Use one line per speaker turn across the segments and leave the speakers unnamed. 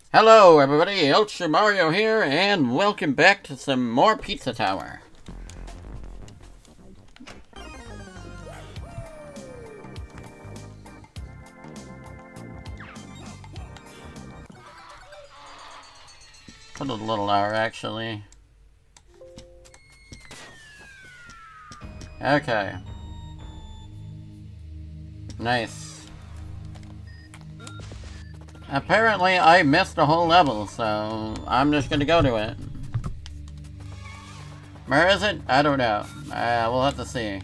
Hello everybody, Ultra Mario here, and welcome back to some more Pizza Tower. Put a little R actually. Okay. Nice. Apparently I missed a whole level, so I'm just gonna go to it. Where is it? I don't know. We'll have to see.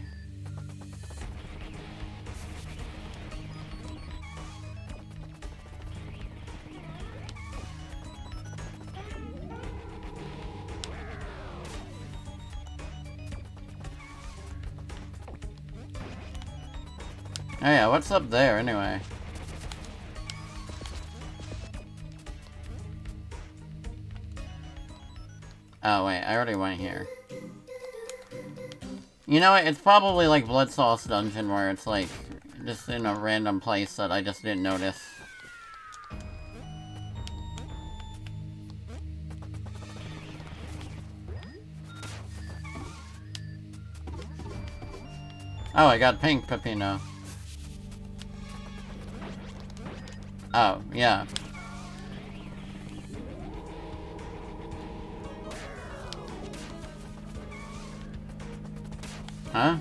Oh yeah, what's up there anyway? Oh wait, I already went here. You know what, it's probably like Blood Sauce Dungeon where it's like, just in a random place that I just didn't notice. Oh, I got pink Peppino. Oh, yeah. Huh?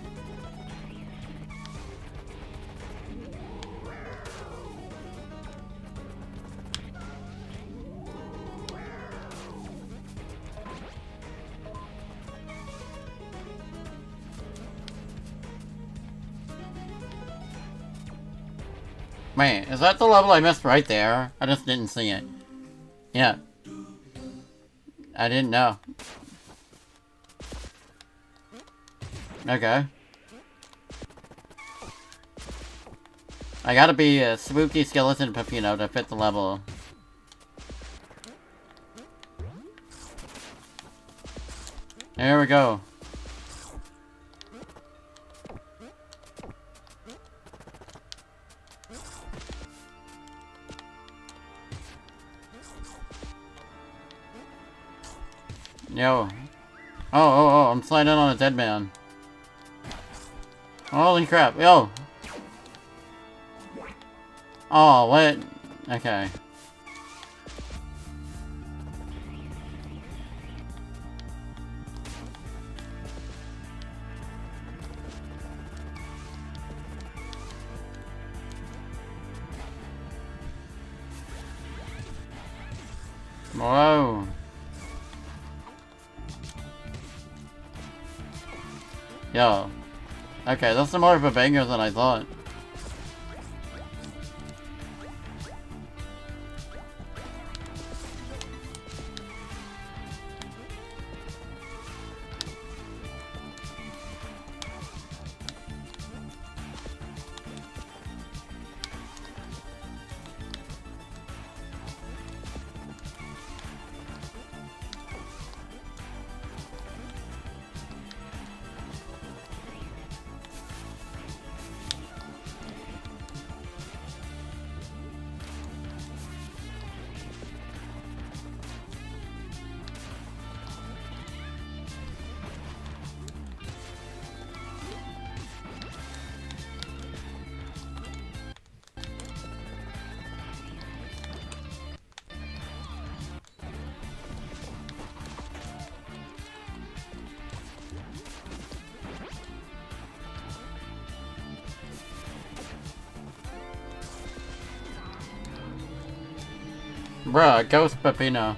Wait, is that the level I missed right there? I just didn't see it. Yeah. I didn't know. Okay. I gotta be a spooky skeleton Peppino to fit the level. There we go. Yo. Oh, I'm sliding on a dead man. Holy crap, yo! Oh, what? Okay. Whoa. Yo. Okay, that's more of a banger than I thought. Bruh, Ghost Peppino.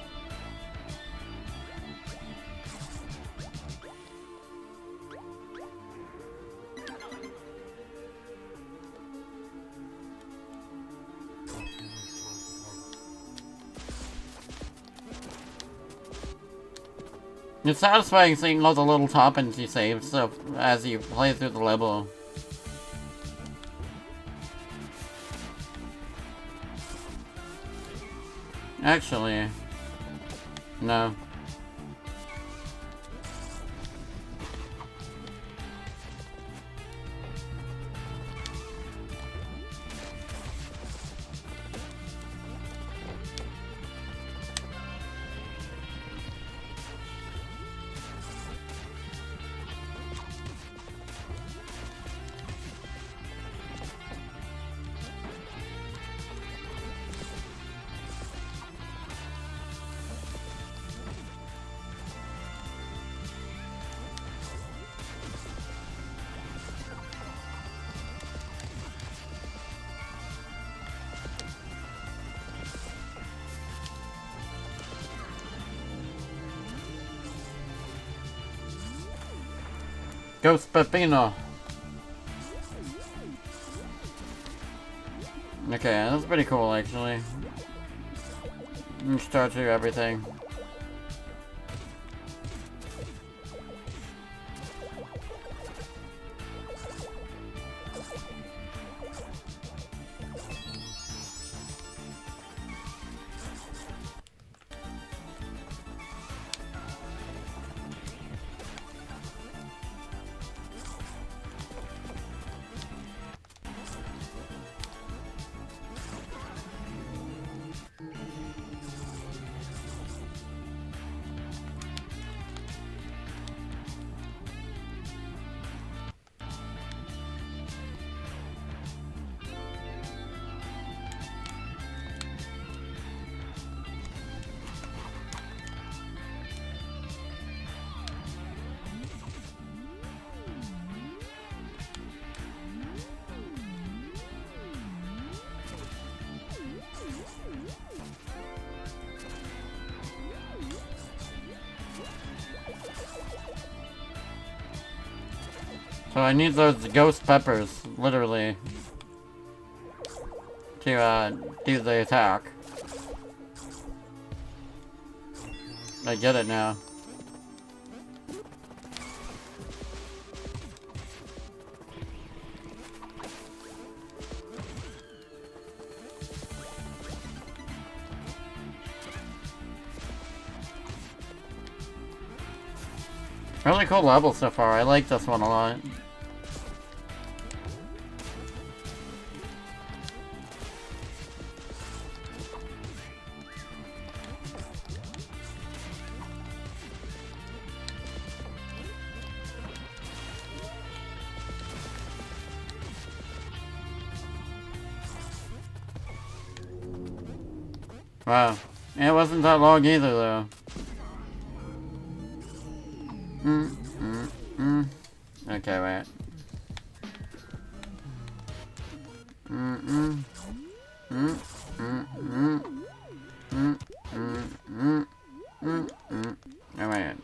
It's satisfying seeing all the little toppings you save so as you play through the level. Actually, no. Ghost Pepino. Okay, that's pretty cool actually. You start to everything. So I need those ghost peppers, literally, to do the attack. I get it now. Really cool level so far. I like this one a lot. Wow. It wasn't that long either, though. Okay, wait. Oh, wait.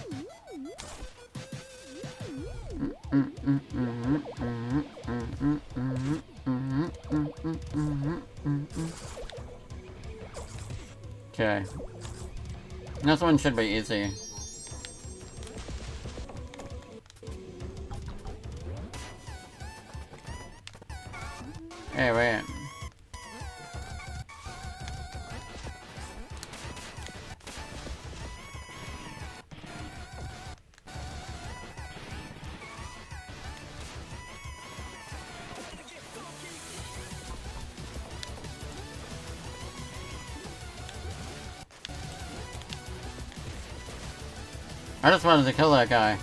Okay. This one should be easy. Hey, wait. I just wanted to kill that guy.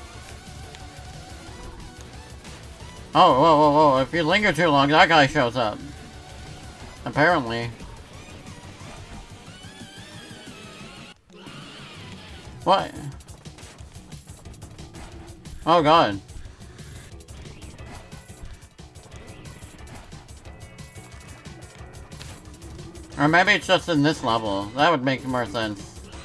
Oh, whoa, whoa, whoa. If you linger too long, that guy shows up. Apparently. What? Oh, God. Or maybe it's just in this level. That would make more sense.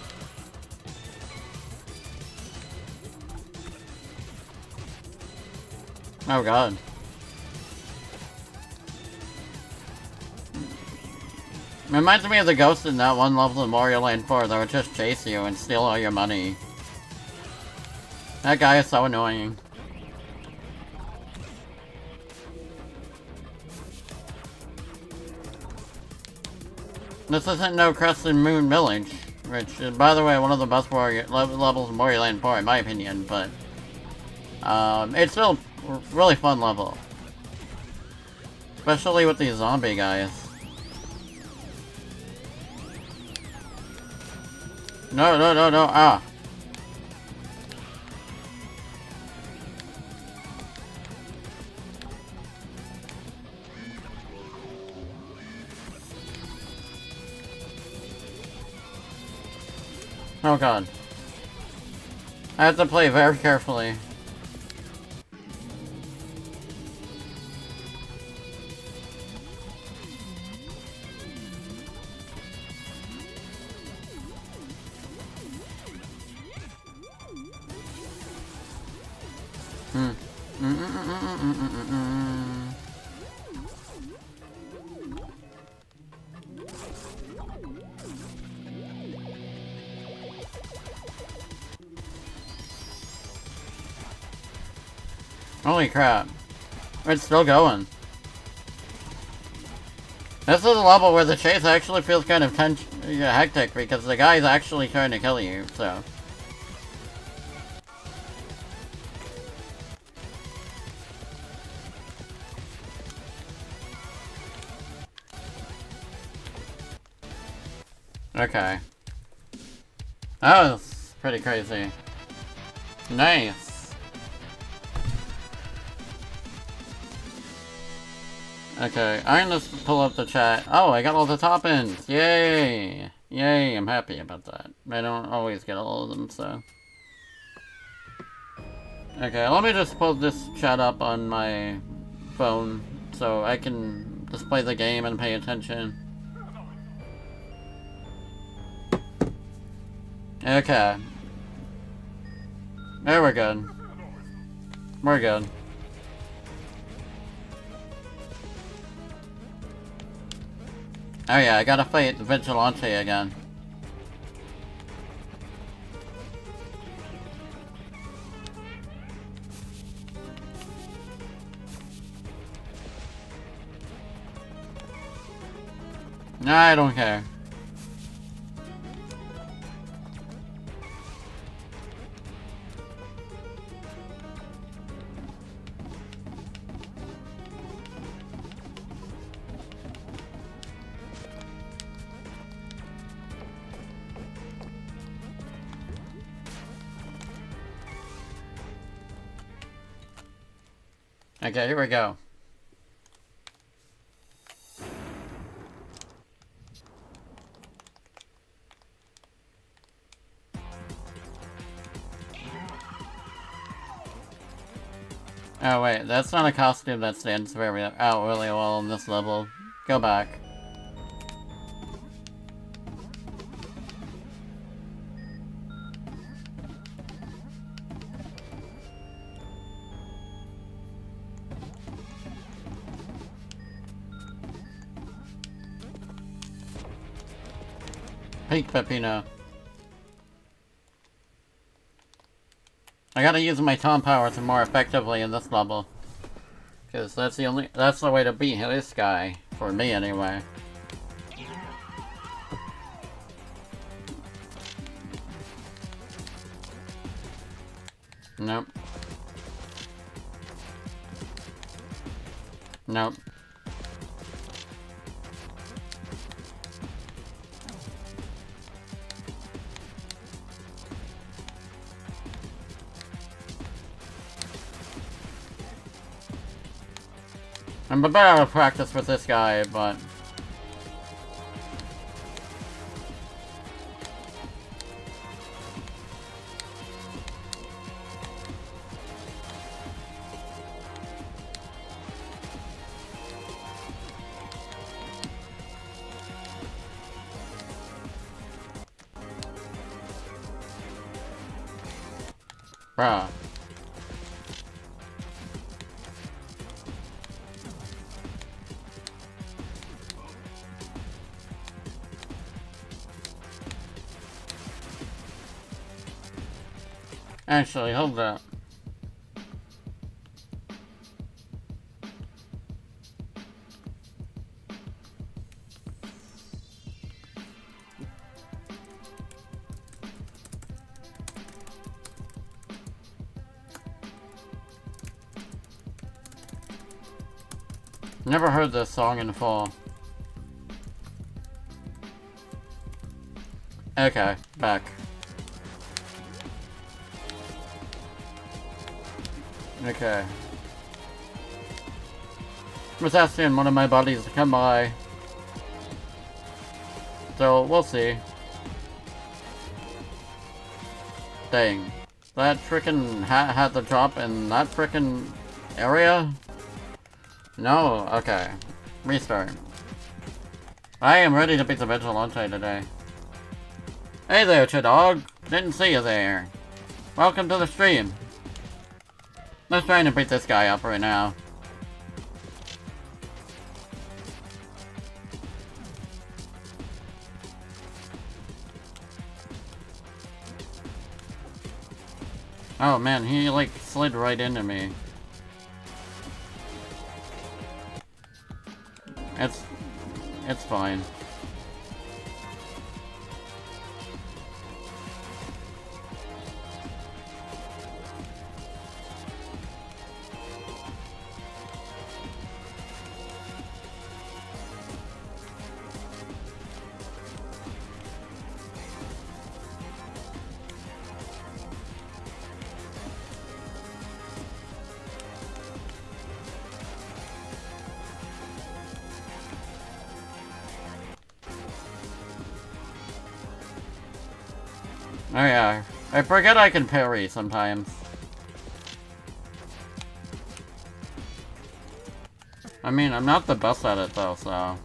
Oh, God. Reminds me of the ghost in that one level in Mario Land 4 that would just chase you and steal all your money. That guy is so annoying. This isn't no Crescent Moon Village, which is, by the way, one of the best levels in Mario Land 4 in my opinion, but it's still a really fun level. Especially with these zombie guys. No, no, no, no, ah. Oh, God. I have to play very carefully. Holy crap. It's still going. This is a level where the chase actually feels kind of hectic because the guy's actually trying to kill you, so. Okay. That was pretty crazy. Nice. Okay, I'm gonna pull up the chat. Oh, I got all the top-ins! Yay! Yay, I'm happy about that. I don't always get all of them, so. Okay, let me just pull this chat up on my phone so I can display the game and pay attention. Okay. There we're good. We're good. Oh yeah, I gotta fight the Vigilante again. I don't care. Okay, here we go. Oh wait, that's not a costume that stands out really well in this level. Go back. Peak Peppino. I gotta use my Tom powers more effectively in this level. Cause that's the way to beat this guy. For me anyway. Nope. Nope. I'm a bit out of practice with this guy, but... Bruh. Actually, hold up. Never heard this song in full. Okay, back. Okay. I was asking one of my buddies to come by. So, we'll see. Dang. That frickin' hat had to drop in that frickin' area? No? Okay. Restart. I am ready to beat the Vigilante today. Hey there, Chidog! Didn't see you there. Welcome to the stream. I'm just trying to beat this guy up right now. Oh man, he like slid right into me. It's fine. Oh yeah, I forget I can parry sometimes. I mean, I'm not the best at it though, so...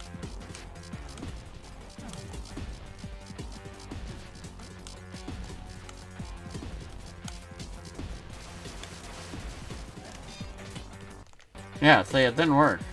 Yeah, see, it didn't work.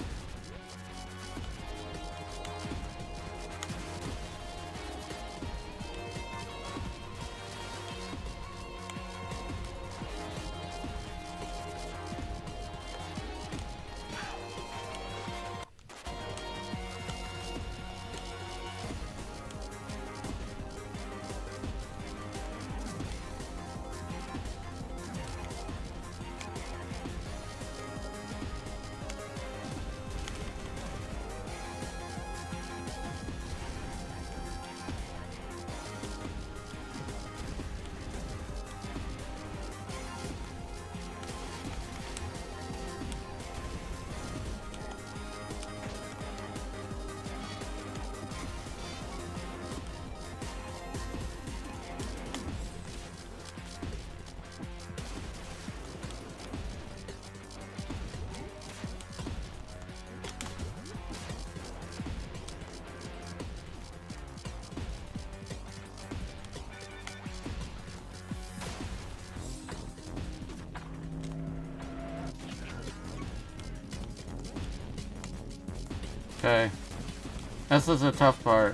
Okay. This is a tough part.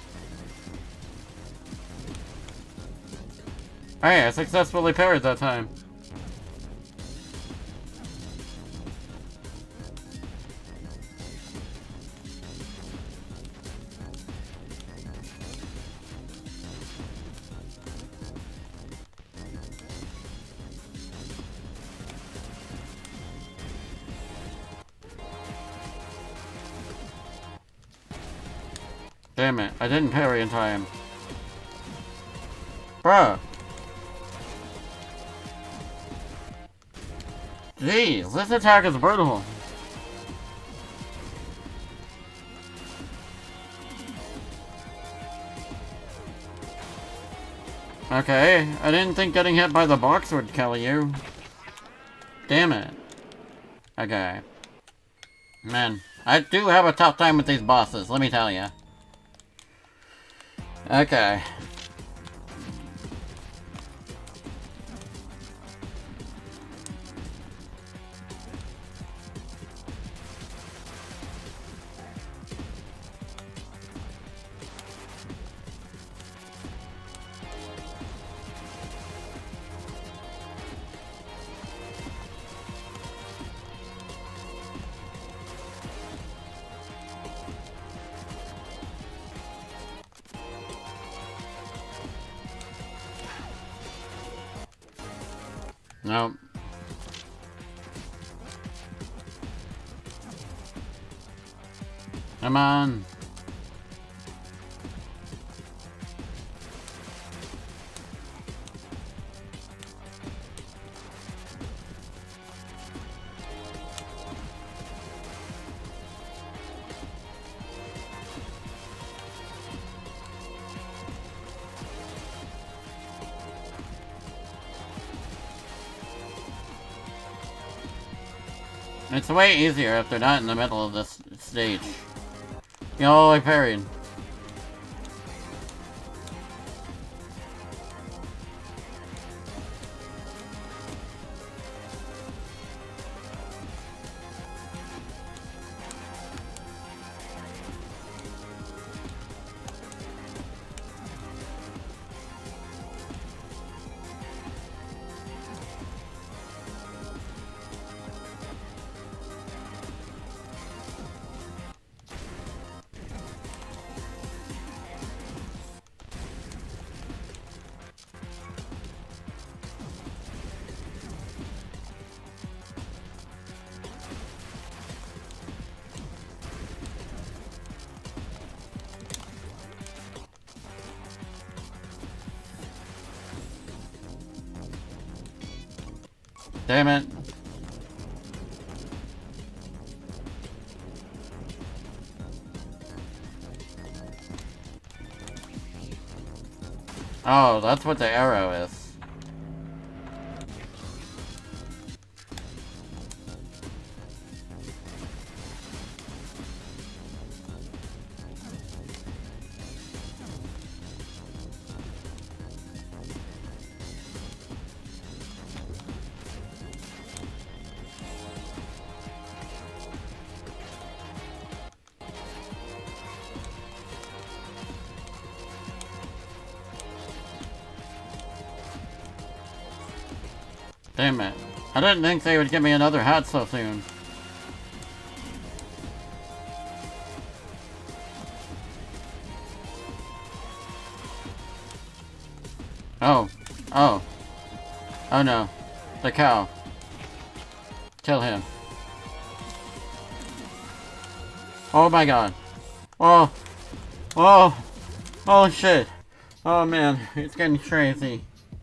Oh yeah, I successfully parried that time. Damn it, I didn't parry in time. Bruh! Jeez, this attack is brutal. Okay, I didn't think getting hit by the box would kill you. Damn it. Okay. Man, I do have a tough time with these bosses, let me tell ya. Okay. Nope. Come on. It's way easier if they're not in the middle of this stage. Yo, I parried. Damn it. Oh, that's what the arrow is. Damn it. I didn't think they would give me another hat so soon. Oh. Oh. Oh no. The cow. Kill him. Oh my god. Oh. Oh. Oh shit. Oh man. It's getting crazy.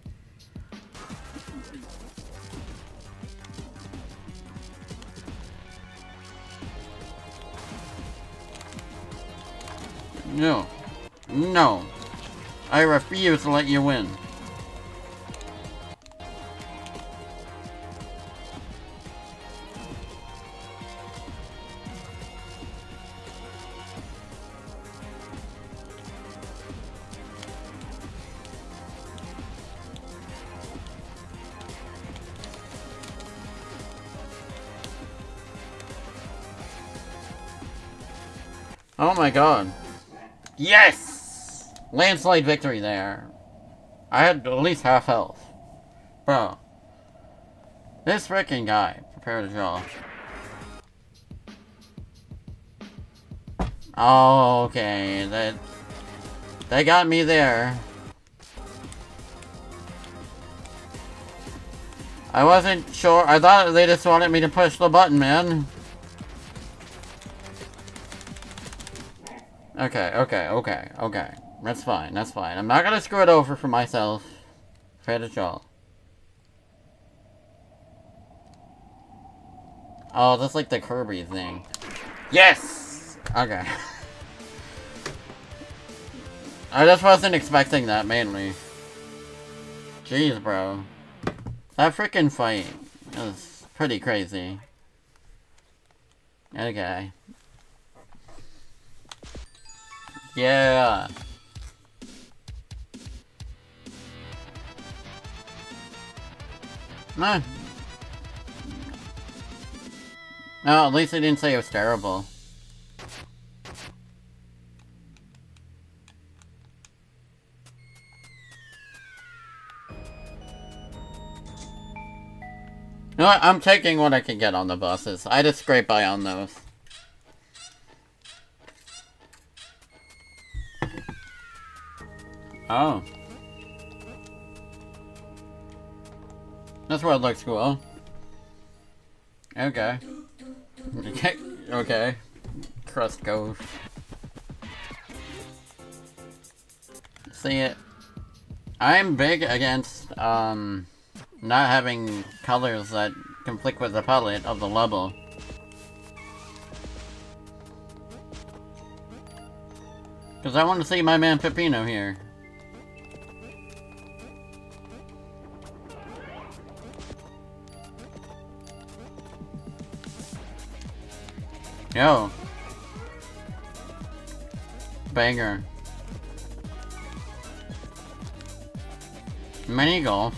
No. No. I refuse to let you win. Oh my god. Yes! Landslide victory there. I had at least half health. Bro. This freaking guy. Prepare to draw. Oh, okay. They got me there. I wasn't sure. I thought they just wanted me to push the button, man. Okay. That's fine, that's fine. I'm not gonna screw it over for myself. Fair to draw. Oh, that's like the Kirby thing. Yes! Okay. I just wasn't expecting that, mainly. Jeez, bro. That freaking fight is pretty crazy. Okay. Yeah. No, at least they didn't say it was terrible. You know what? I'm taking what I can get on the buses. I just scrape by on those. Oh. This world looks cool. Okay. Okay. Crust goes. See it. I'm big against, not having colors that conflict with the palette of the level. Because I want to see my man Peppino here. Yo. Banger. Mini golf.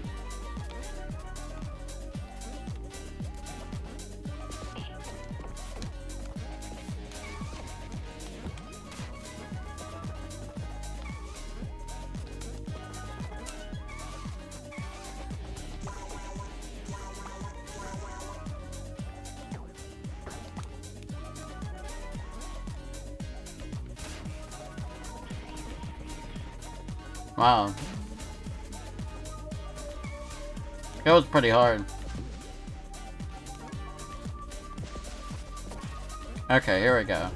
Wow. It was pretty hard. Okay, here we go.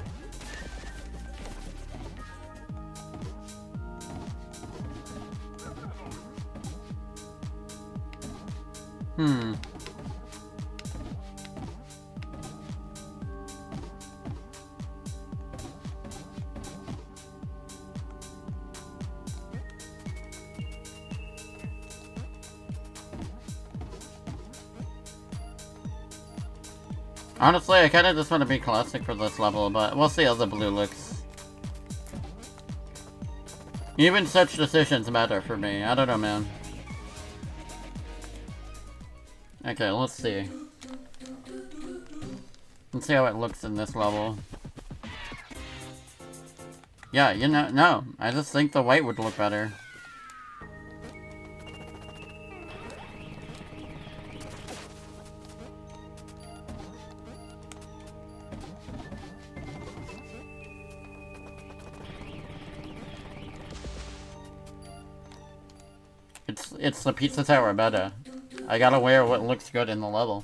Honestly, I kinda just want to be classic for this level, but we'll see how the blue looks. Even such decisions matter for me. I don't know, man. Okay, let's see. Let's see how it looks in this level. Yeah, you know, no. I just think the white would look better. It's the Pizza Tower meta. I gotta wear what looks good in the level.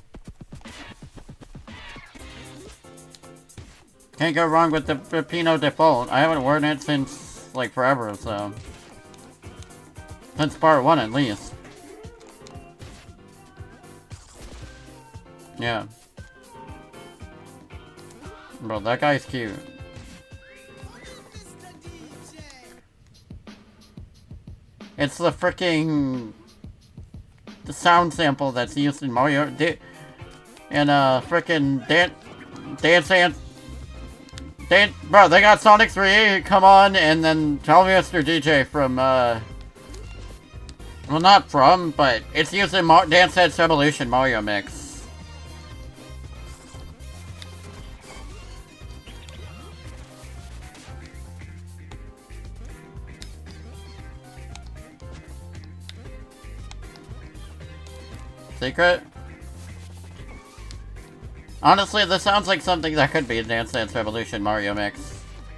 Can't go wrong with the Pepino default. I haven't worn it since, like, forever, so... Since part 1, at least. Yeah. Bro, that guy's cute. It's the freaking... the sound sample that's used in Mario... and, freaking... Bro, they got Sonic 3, come on, and then Tell Me Mr. DJ from, well, not from, but it's used in Dance Dance Revolution Mario Mix. Secret? Honestly, this sounds like something that could be a Dance Dance Revolution Mario Mix.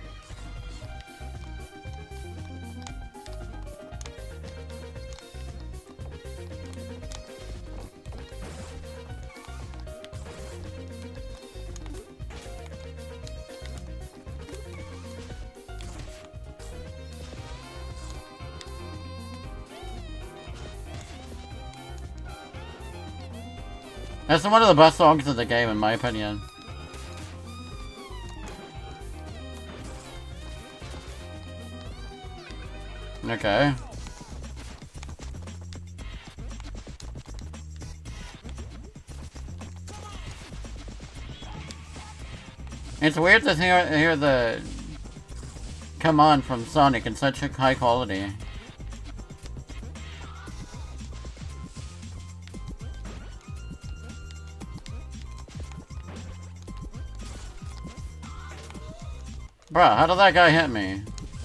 That's one of the best songs of the game, in my opinion. Okay. It's weird to hear the "Come On" from Sonic in such a high quality. Bruh, how did that guy hit me?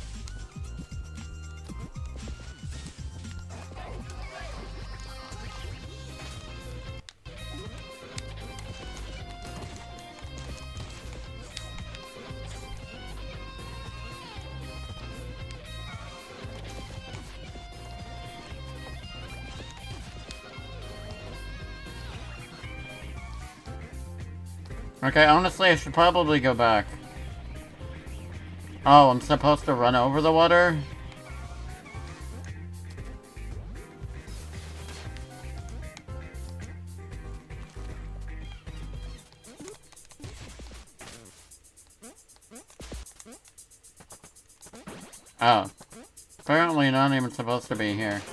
Okay, honestly, I should probably go back. Oh, I'm supposed to run over the water? Oh. Apparently not even supposed to be here.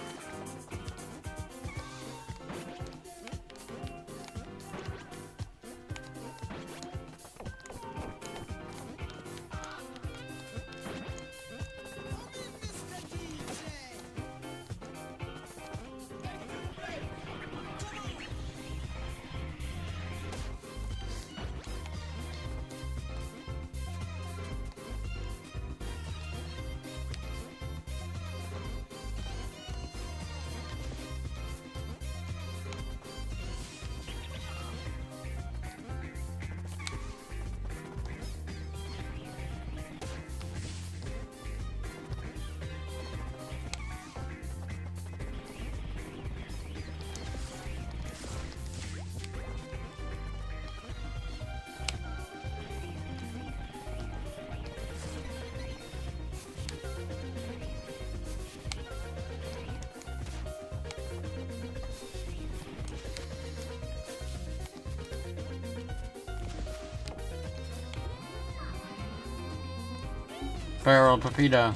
Barrel Pepito.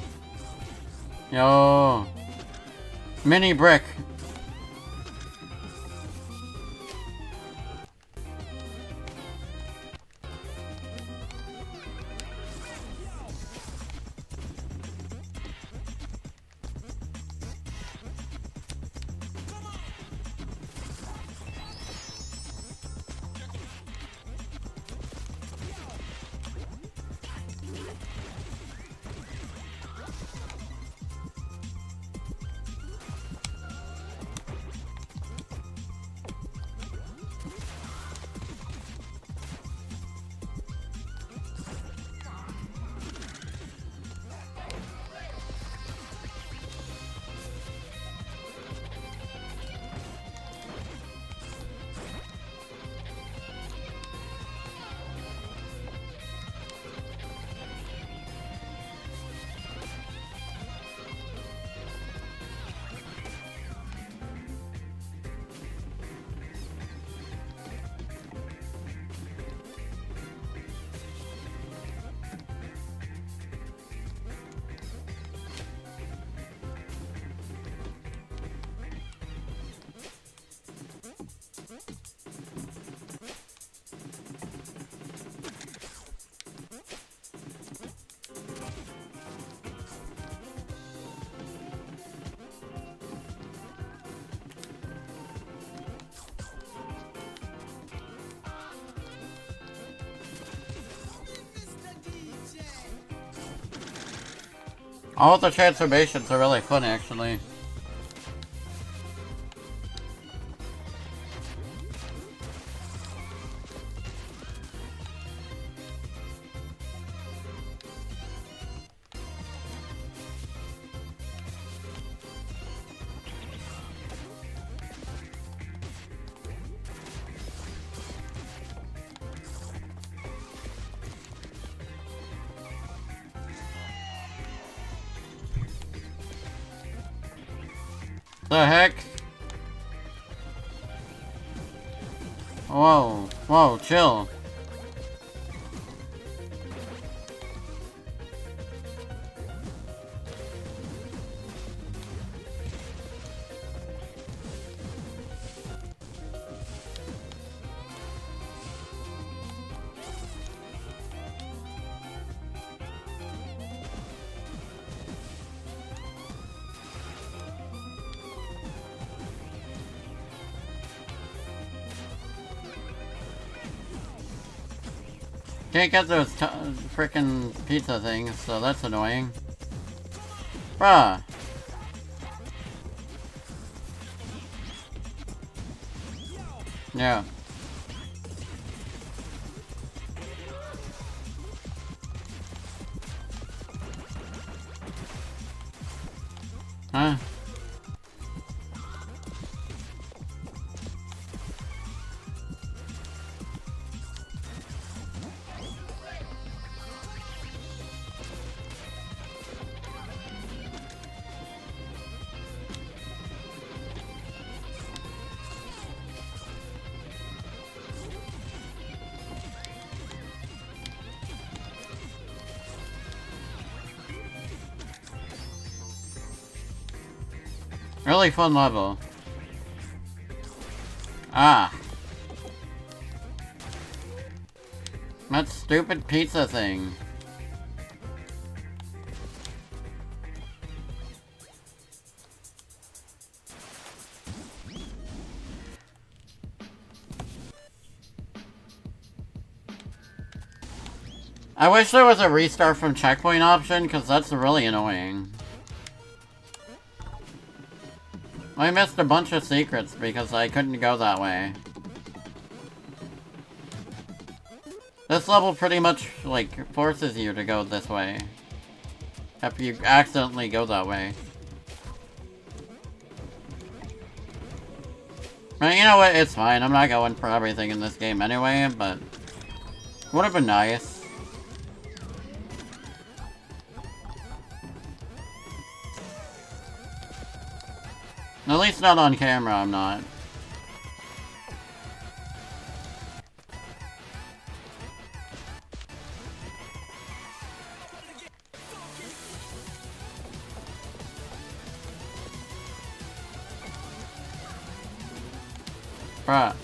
Yo. Mini brick. All the transformations are really fun, actually. The heck? Whoa, whoa, chill. Can't get those frickin' pizza things, so that's annoying. Bruh. Yeah. Huh? Really fun level. Ah. That stupid pizza thing. I wish there was a restart from checkpoint option, because that's really annoying. I missed a bunch of secrets because I couldn't go that way. This level pretty much, like, forces you to go this way. If you accidentally go that way. But you know what, it's fine. I'm not going for everything in this game anyway, but... would have been nice. At least not on camera, I'm not. Bruh.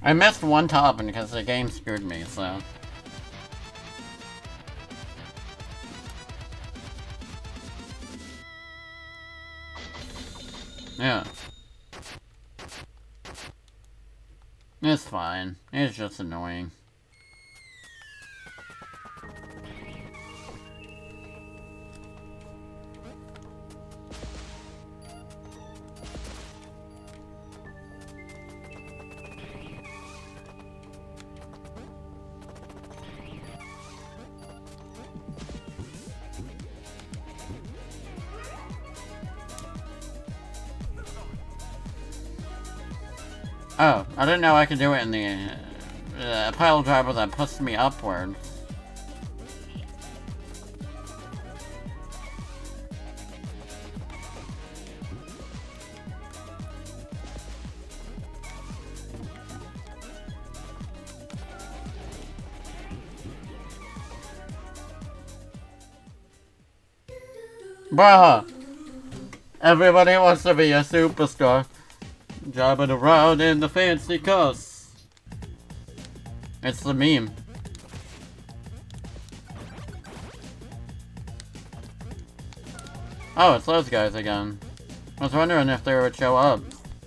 I missed one top because the game screwed me, so... Yeah. It's fine. It's just annoying. Oh, I didn't know I could do it in the pile driver that pushed me upwards. Bruh! Everybody wants to be a superstar. Driving around in the fancy cars. It's the meme. Oh, it's those guys again. I was wondering if they would show up.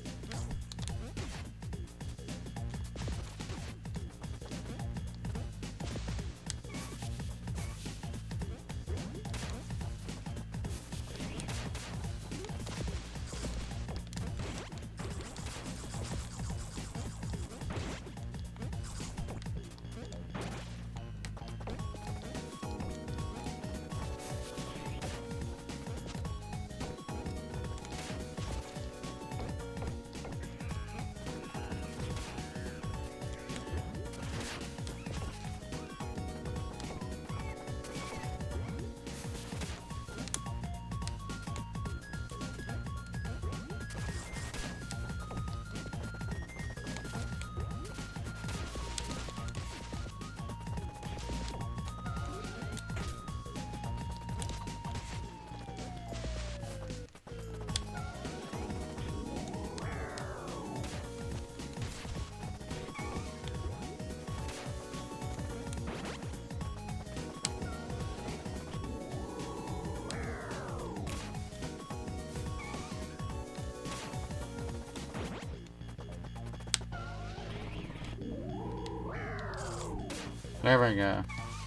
There we go.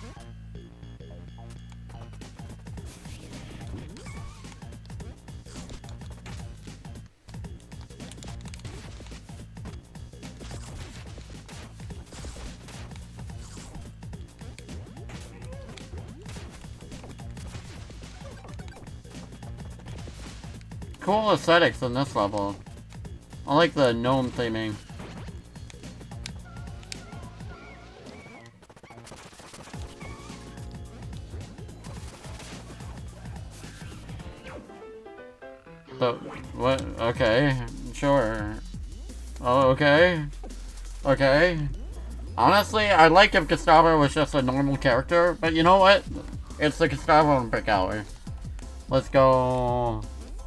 Cool aesthetics in this level. I like the gnome theming. So, what? Okay, sure. Oh, okay. Okay. Honestly, I'd like if Gustavo was just a normal character, but you know what? It's the Gustavo and Brick Hour. Let's go...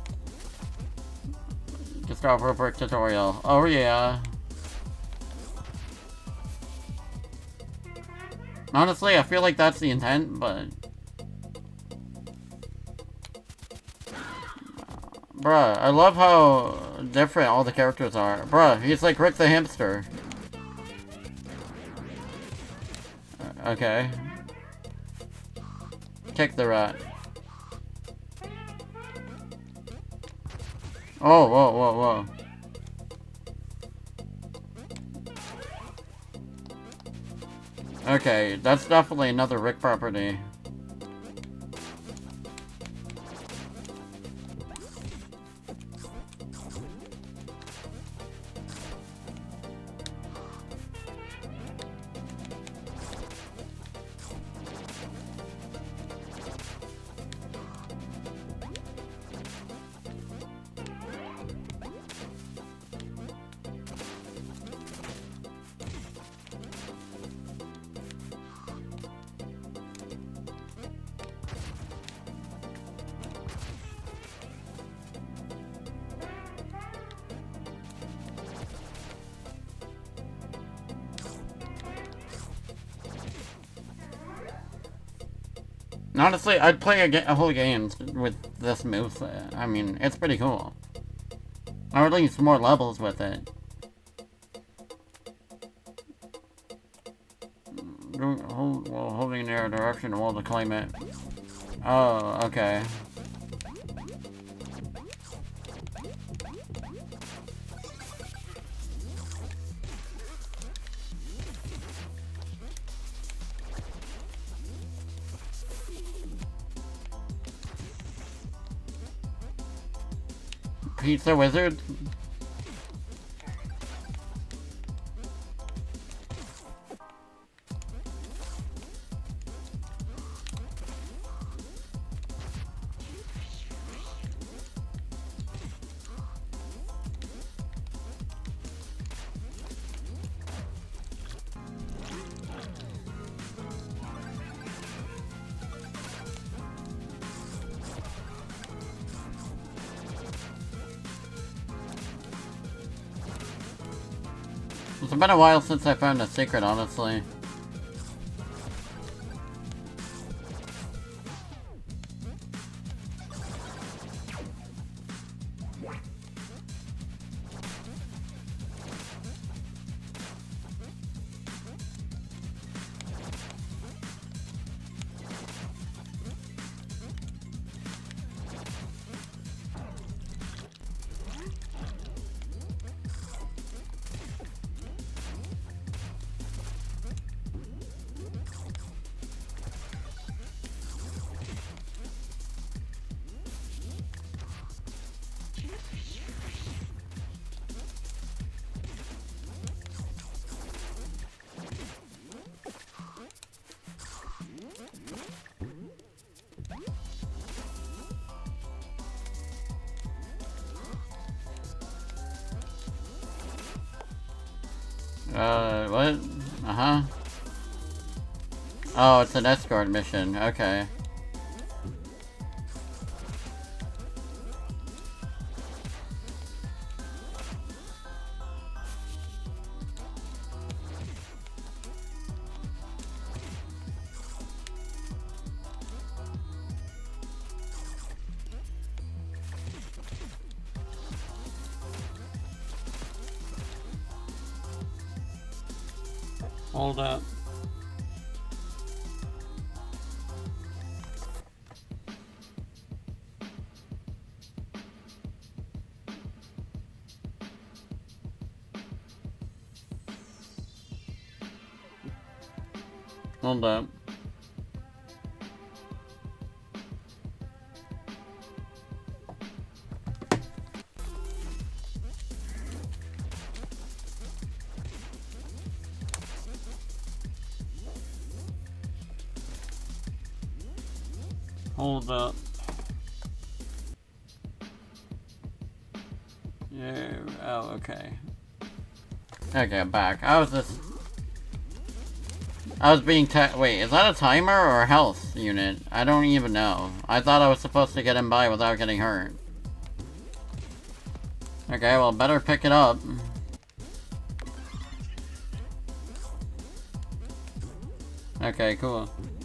Gustavo Brick tutorial. Oh yeah. Honestly, I feel like that's the intent, but... Bruh, I love how different all the characters are. Bruh, he's like Rick the Hamster. Okay. Kick the rat. Oh, whoa, whoa, whoa. Okay, that's definitely another Rick property. Honestly, I'd play a whole game with this moveset. I mean, it's pretty cool. Or at least more levels with it. While holding the arrow direction while to claim it. Oh, okay. Pizza Wizard? It's been a while since I found a secret, honestly. What? Uh-huh. Oh, it's an escort mission. Okay.
Hold up.
Hold up.
Hold up. Yeah, oh, okay.
Okay, I'm back. I was being wait, is that a timer or a health unit? I don't even know. I thought I was supposed to get him by without getting hurt. Okay, well, better pick it up. Okay, cool.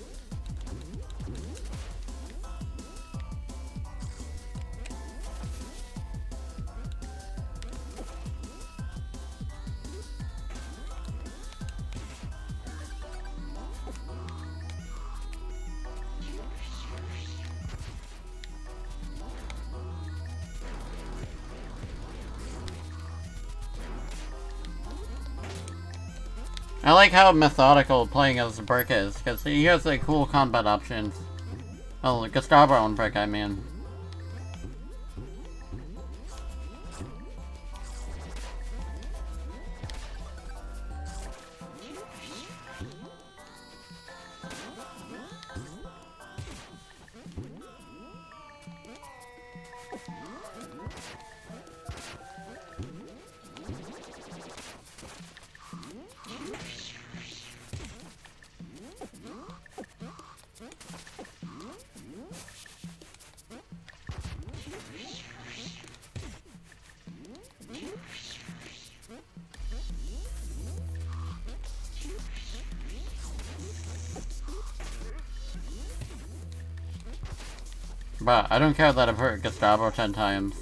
I like how methodical playing as Brick is, because he has like cool combat options. Oh, Gustavo on Brick, I mean. But I don't care that I've hurt Gustavo 10 times.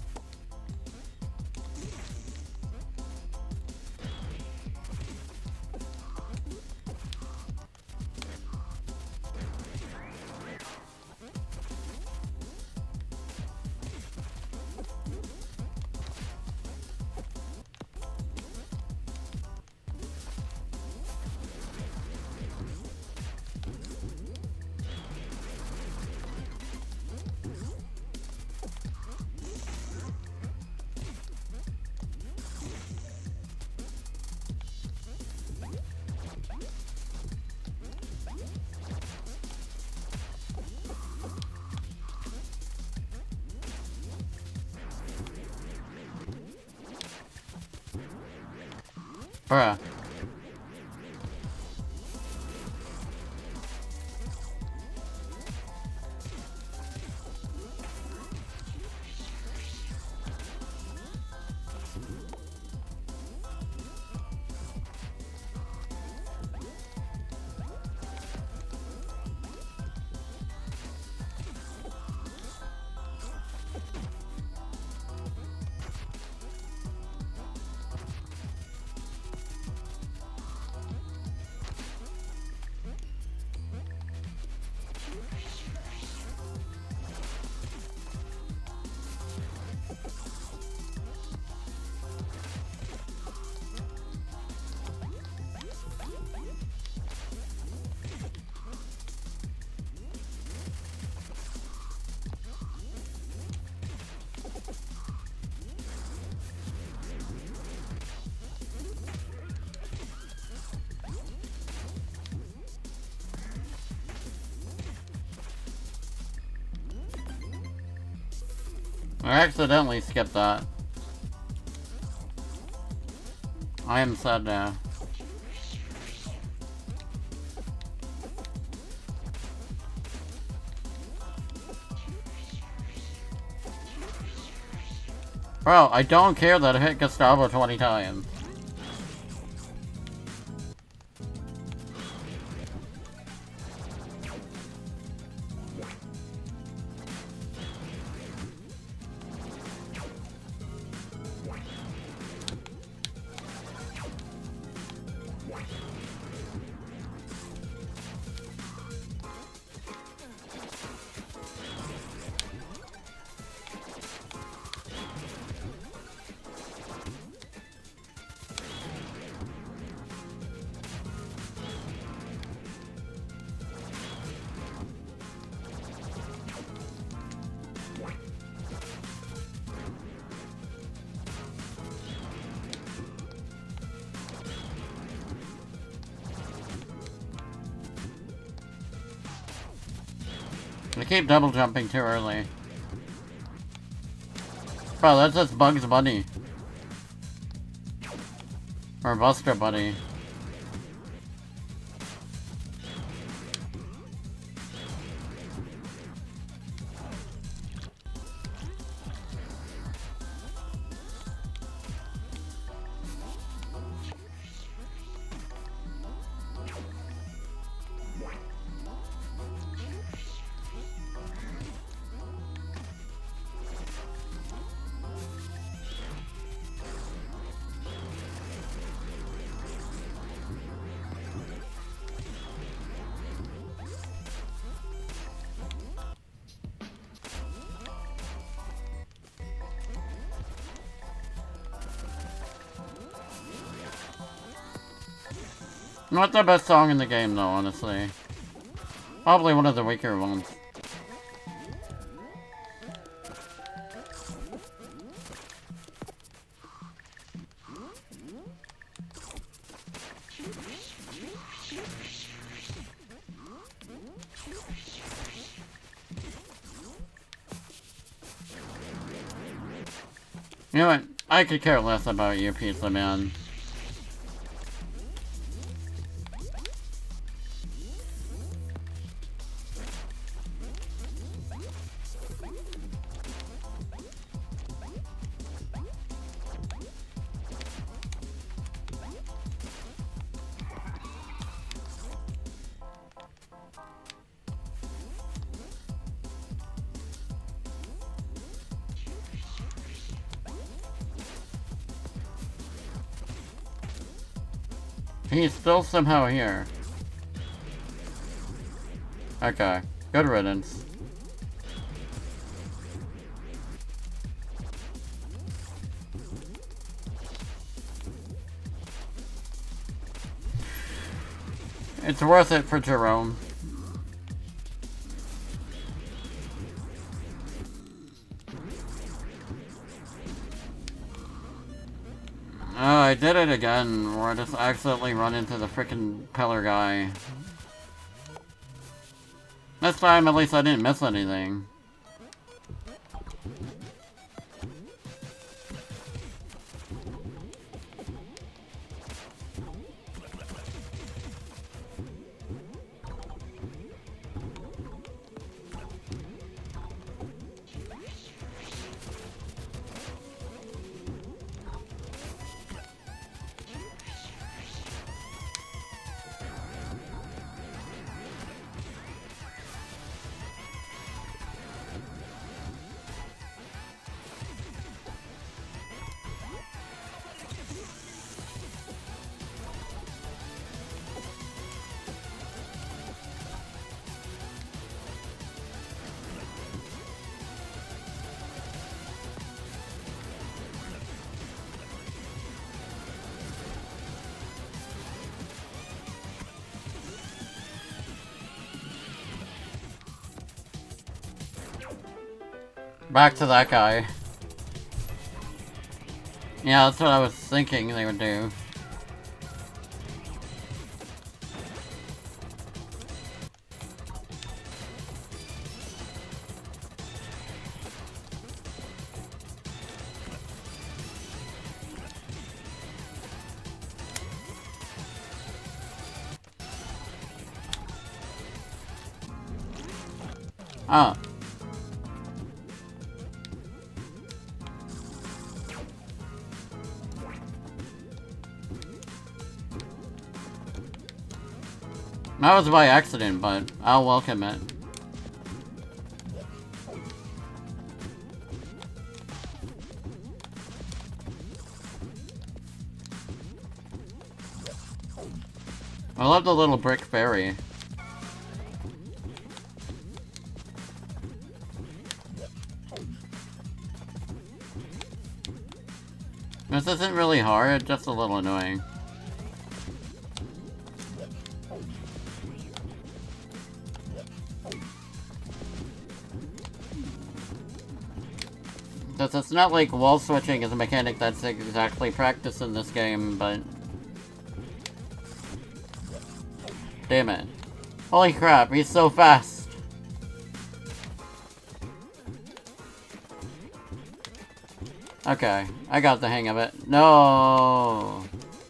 Bruh. I accidentally skipped that. I am sad now. Bro, I don't care that I hit Gustavo 20 times. I keep double jumping too early. Bro, that's just Bugs Bunny. Or Buster Bunny. Not the best song in the game, though, honestly. Probably one of the weaker ones. You know what? I could care less about you, pizza man. He's still somehow here. Okay. Good riddance. It's worth it for Jerome. Oh, I did it again, where I just accidentally run into the frickin' pillar guy. This time, at least I didn't miss anything. Back to that guy. Yeah, that's what I was thinking they would do. Oh. That was by accident, but I'll welcome it. I love the little brick fairy. This isn't really hard, just a little annoying. It's not like wall switching is a mechanic that's exactly practiced in this game, but... Damn it. Holy crap, he's so fast! Okay, I got the hang of it. No!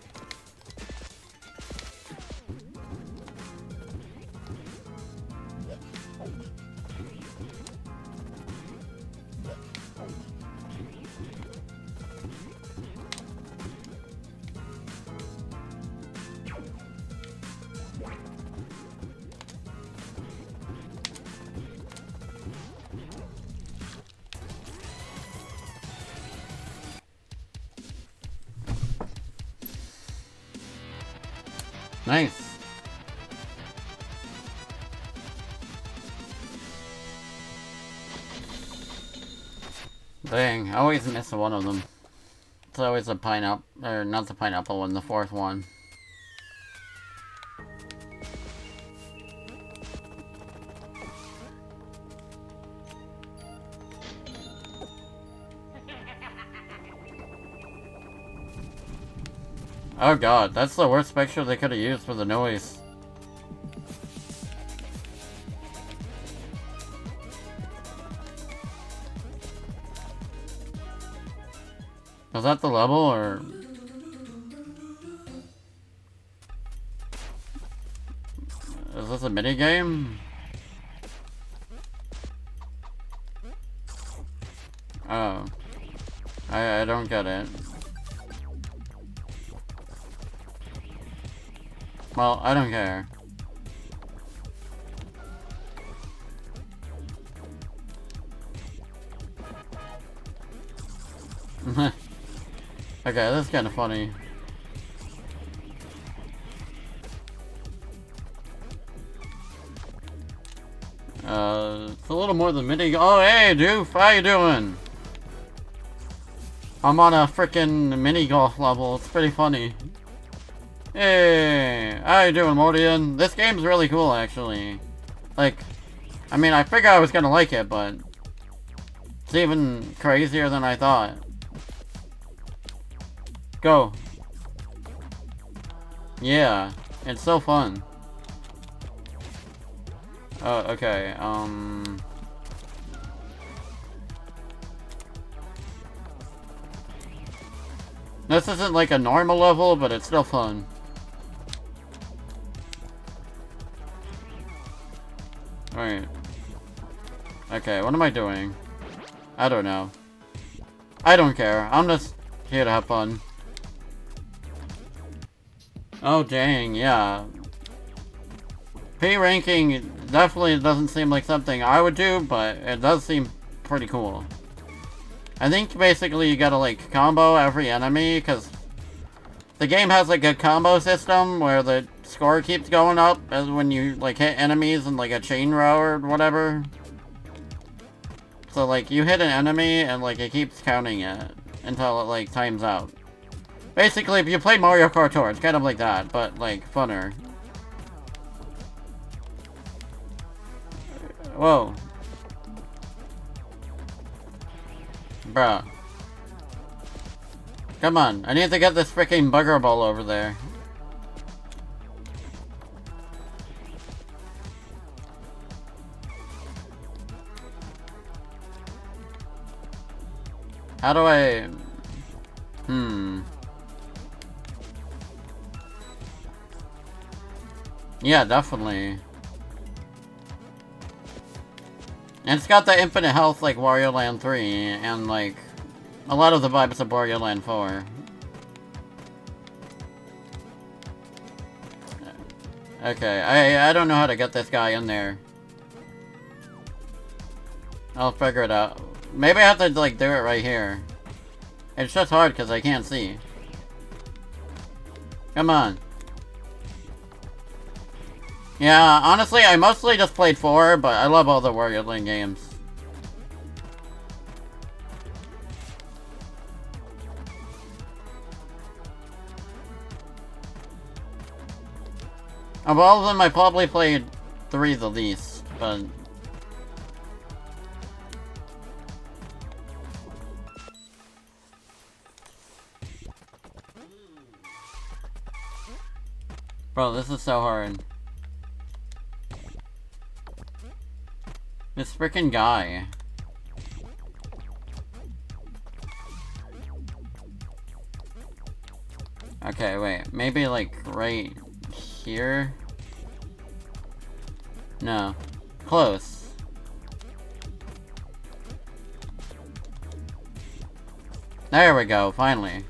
Nice. Dang, I always miss one of them. It's always a pineapple, or not the pineapple one, the fourth one. Oh god, that's the worst picture they could have used for the noise. Was that the level, or...? Is this a minigame? Oh. I don't get it. Well, I don't care. Okay, that's kind of funny. It's a little more than mini. Oh, hey, Doof, how you doing? I'm on a frickin' mini golf level. It's pretty funny. Hey, how you doing, Mordian? This game's really cool, actually. Like, I mean, I figured I was gonna like it, but it's even crazier than I thought. Go. Yeah, it's so fun. Oh, okay, this isn't like a normal level, but it's still fun. Alright. Okay, what am I doing? I don't know. I don't care. I'm just here to have fun. Oh, dang, yeah. P ranking definitely doesn't seem like something I would do, but it does seem pretty cool. I think basically you gotta like combo every enemy, because the game has like a combo system where the score keeps going up as when you like hit enemies in like a chain row or whatever. So like you hit an enemy and like it keeps counting it until it like times out. Basically, if you play Mario Kart Tour, it's kind of like that, but like funner. Whoa. Bruh. Come on, I need to get this freaking bugger ball over there. How do I... Yeah, definitely. And it's got the infinite health like Wario Land 3, and like a lot of the vibes of Wario Land 4. Okay, I don't know how to get this guy in there. I'll figure it out. Maybe I have to like do it right here. It's just hard because I can't see. Come on. Yeah, honestly, I mostly just played 4, but I love all the Wario Land games. Of all of them, I probably played 3 the least, but... Bro, this is so hard. This frickin' guy. Okay, wait. Maybe like right here? No. Close. There we go, finally.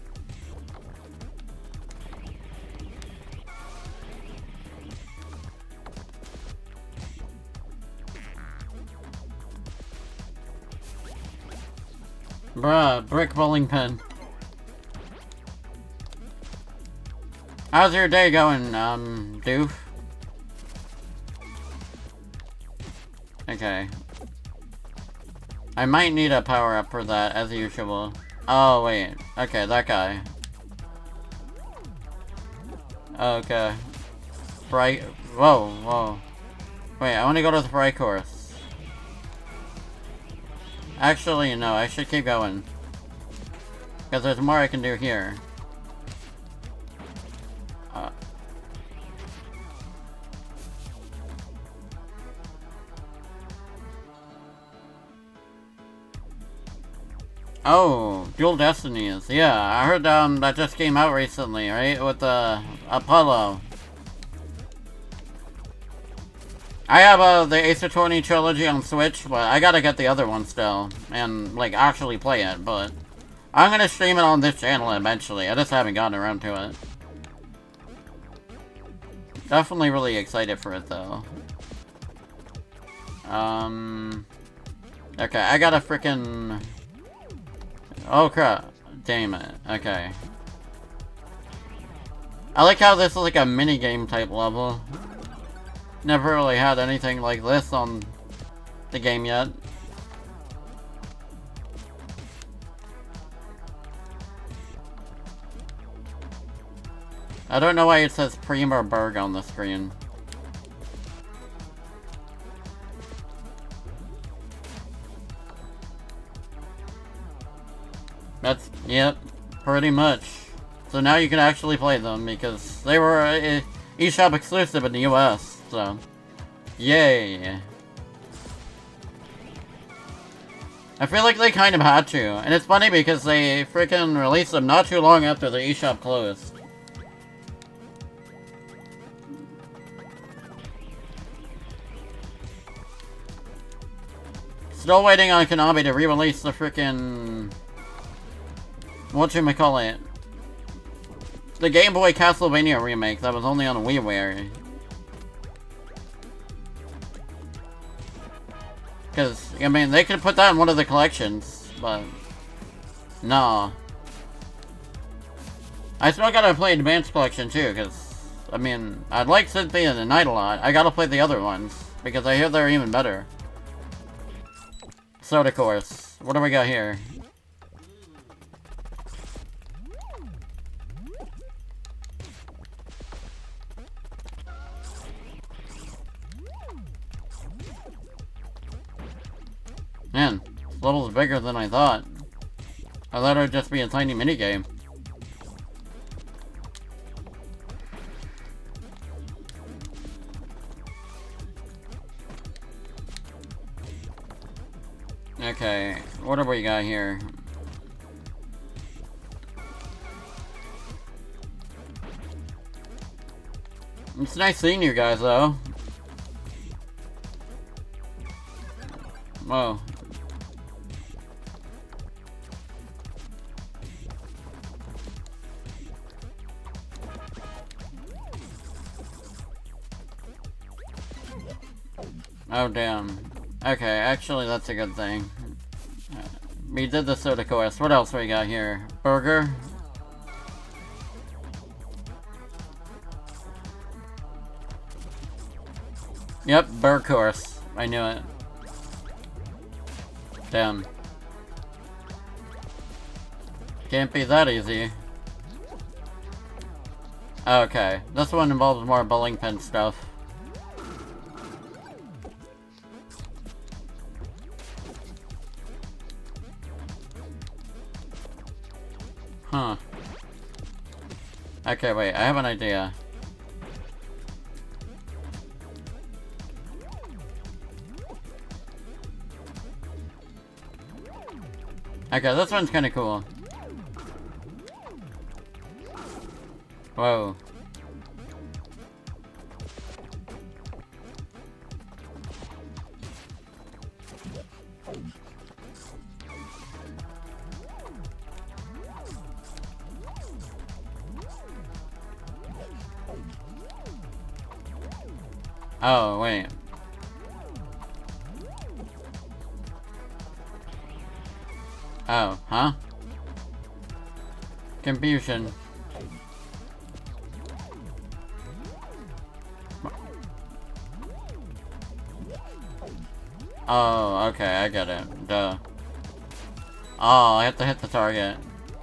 Bruh, brick bowling pin. How's your day going, Doof? Okay. I might need a power-up for that, as usual. Oh, wait. Okay, that guy. Okay. Bright... Whoa, whoa. Wait, I want to go to the fry course. Actually, no, I should keep going. Because there's more I can do here. Oh, Dual Destinies. Yeah, I heard that just came out recently, right? With Apollo. I have the Ace Attorney trilogy on Switch, but I gotta get the other one still, and like actually play it, but I'm gonna stream it on this channel eventually. I just haven't gotten around to it. Definitely really excited for it though. Okay, I gotta frickin'... Oh crap. Damn it. Okay. I like how this is like a minigame type level. Never really had anything like this on the game yet. I don't know why it says Prima Berg on the screen. That's, yep, pretty much. So now you can actually play them because they were eShop exclusive in the US, so yay. I feel like they kind of had to, and it's funny because they freaking released them not too long after the eShop closed. Still waiting on Konami to re-release the freaking... whatchamacallit? The Game Boy Castlevania remake that was only on WiiWare. Because, I mean, they could put that in one of the collections, but... nah. I still gotta play Advanced Collection too, because, I mean, I'd like Symphony of the Night a lot. I gotta play the other ones, because I hear they're even better. Soda Course. What do we got here? Man, this level's bigger than I thought. I thought it would just be a tiny minigame. Okay, what do we got here? It's nice seeing you guys, though. Whoa. Oh, damn. Okay, actually, that's a good thing. We did the Soda Quest. What else we got here? Burger? Yep, Burger Course. I knew it. Damn. Can't be that easy. Okay, this one involves more bowling pin stuff. Huh. Okay, wait, I have an idea. Okay, this one's kinda cool. Whoa. Oh, wait. Oh, huh? Confusion. Oh, okay, I get it. Duh. Oh, I have to hit the target.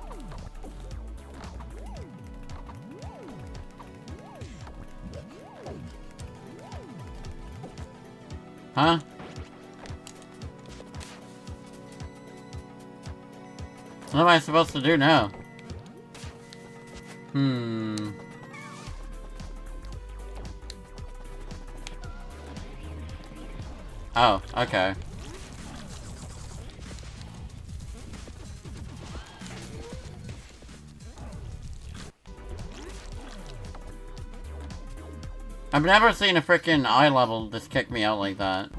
Huh? What am I supposed to do now? Oh, okay. I've never seen a frickin' eye level just kick me out like that.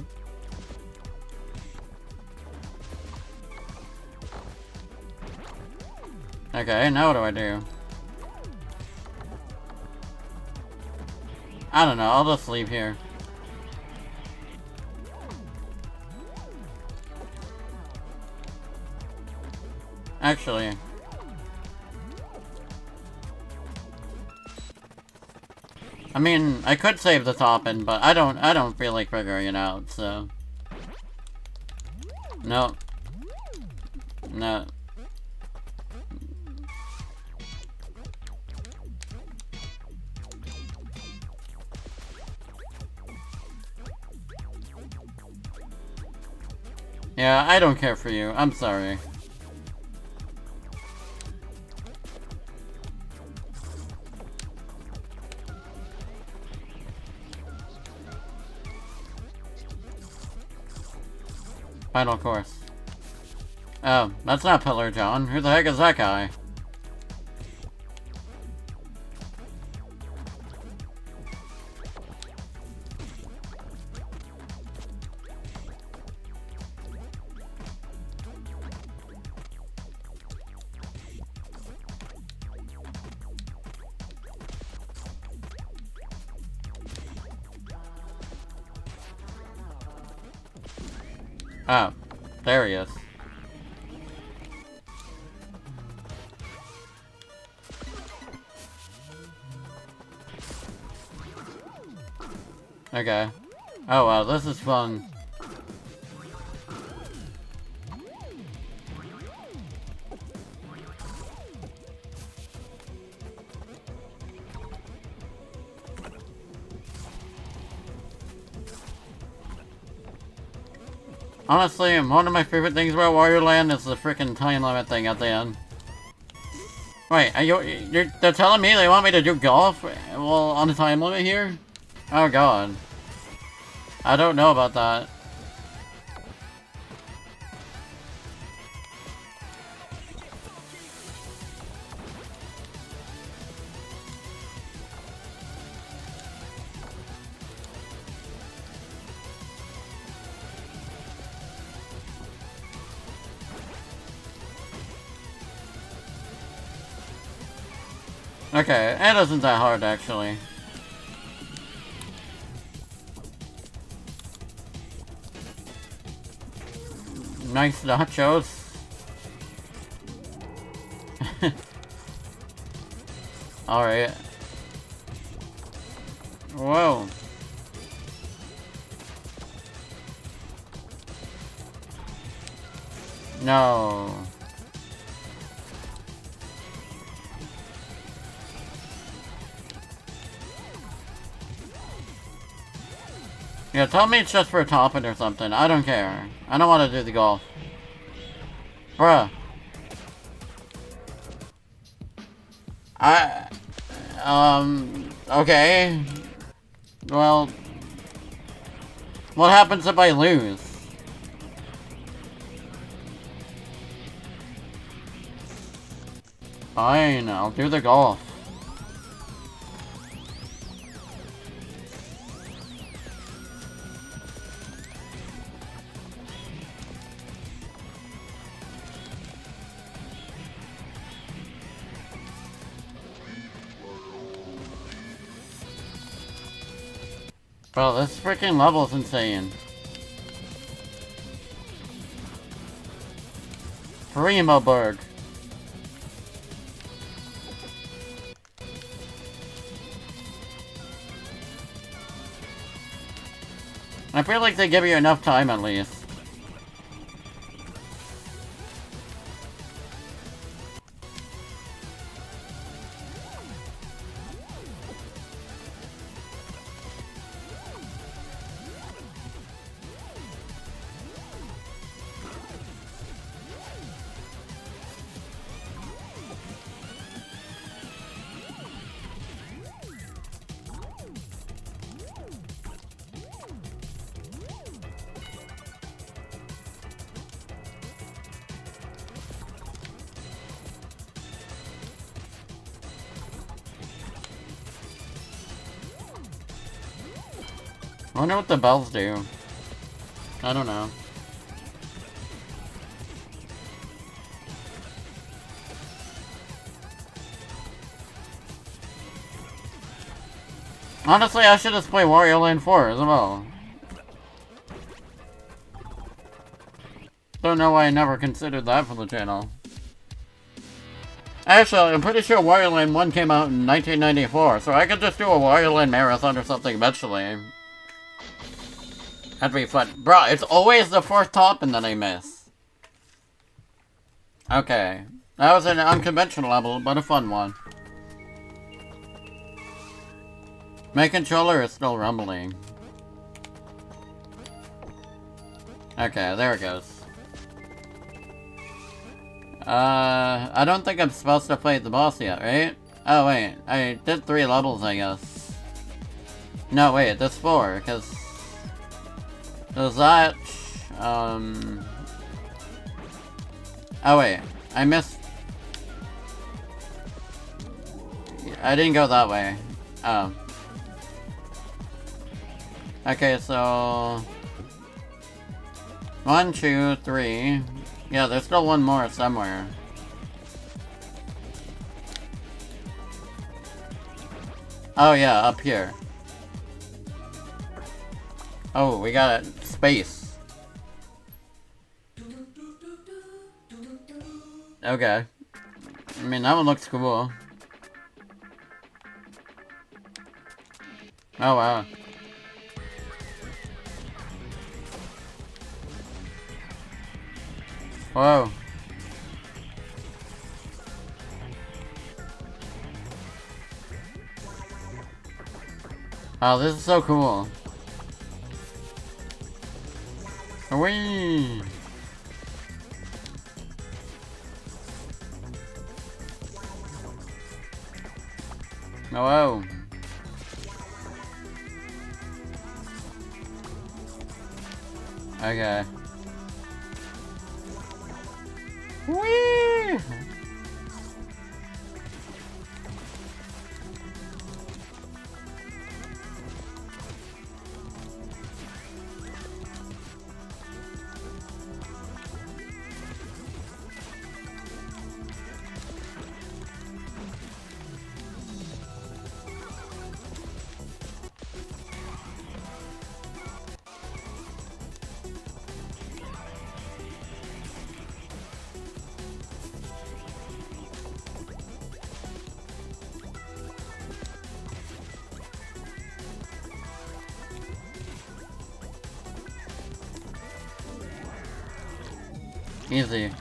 Okay, now what do I do? I don't know, I'll just leave here. Actually... I mean, I could save the top end, but I don't feel like figuring it out, so... No. No. Yeah, I don't care for you. I'm sorry. Final course. Oh, that's not Pillar John. Who the heck is that guy? Oh, there he is. Okay. Oh wow, this is fun. Honestly, one of my favorite things about Wario Land is the freaking time limit thing at the end. Wait, they're telling me they want me to do golf well on the time limit here? Oh god. I don't know about that. Okay, it isn't that hard actually. Nice nachos. Alright. Whoa. No. Yeah, tell me it's just for topping or something. I don't care. I don't want to do the golf. Bruh. Okay. Well, what happens if I lose? Fine, I'll do the golf. Bro, this freaking level is insane. Primoberg. I feel like they give you enough time at least. I wonder what the bells do. I don't know. Honestly, I should just play Wario Land 4 as well. Don't know why I never considered that for the channel. Actually, I'm pretty sure Wario Land 1 came out in 1994, so I could just do a Wario Land marathon or something eventually. That'd be fun. Bro, it's always the fourth top and then I miss. Okay. That was an unconventional level, but a fun one. My controller is still rumbling. Okay, there it goes. I don't think I'm supposed to fight the boss yet, right? Oh wait, I did 3 levels, I guess. No, wait, that's 4, because... There's that... Oh wait, I missed... I didn't go that way. Oh. Okay, so... 1, 2, 3... Yeah, there's still one more somewhere. Oh yeah, up here. Oh, we got space. Okay. I mean, that one looks cool. Oh wow. Whoa. Oh, this is so cool. Whee! Oh, whoa. Okay. Whee! Easy.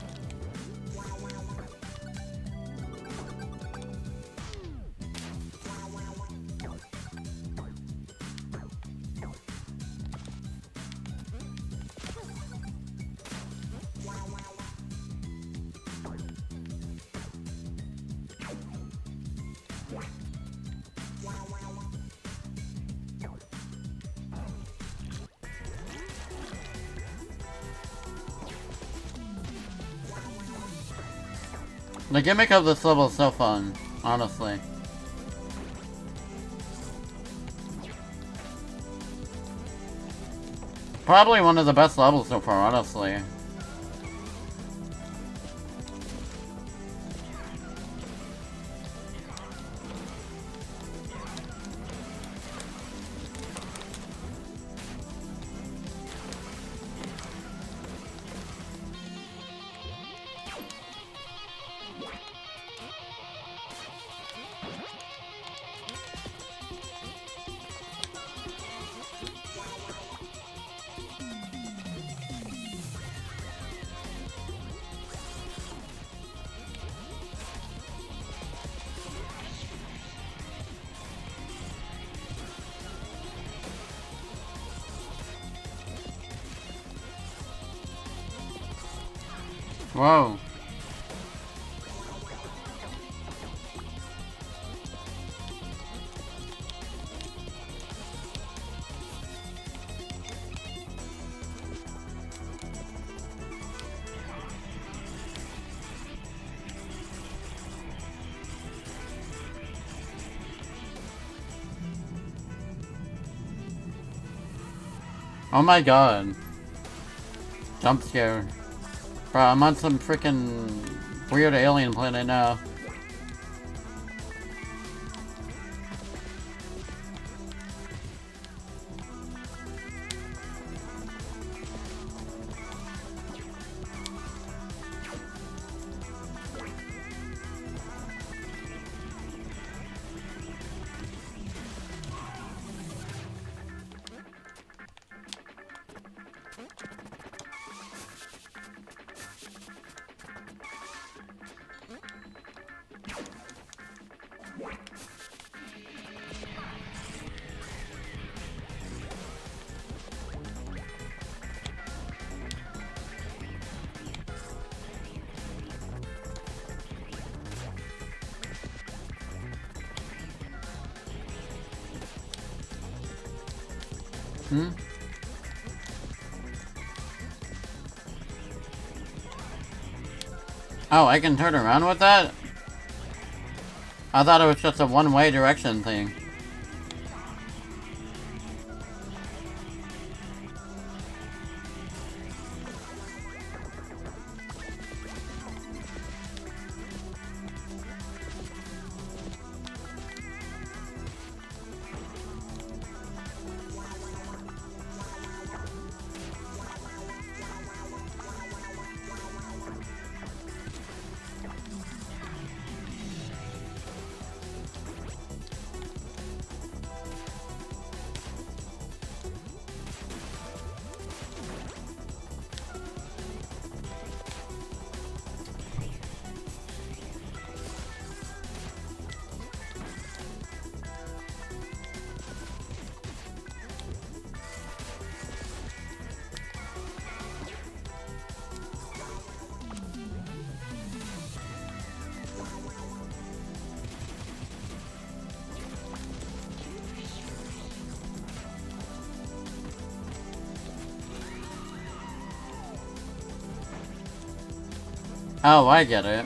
The gimmick of this level is so fun, honestly. Probably one of the best levels so far, honestly. Whoa. Oh my god. Jump scare. Bro, I'm on some freaking weird alien planet now. Hmm? Oh, I can turn around with that? I thought it was just a one-way direction thing. Oh, I get it.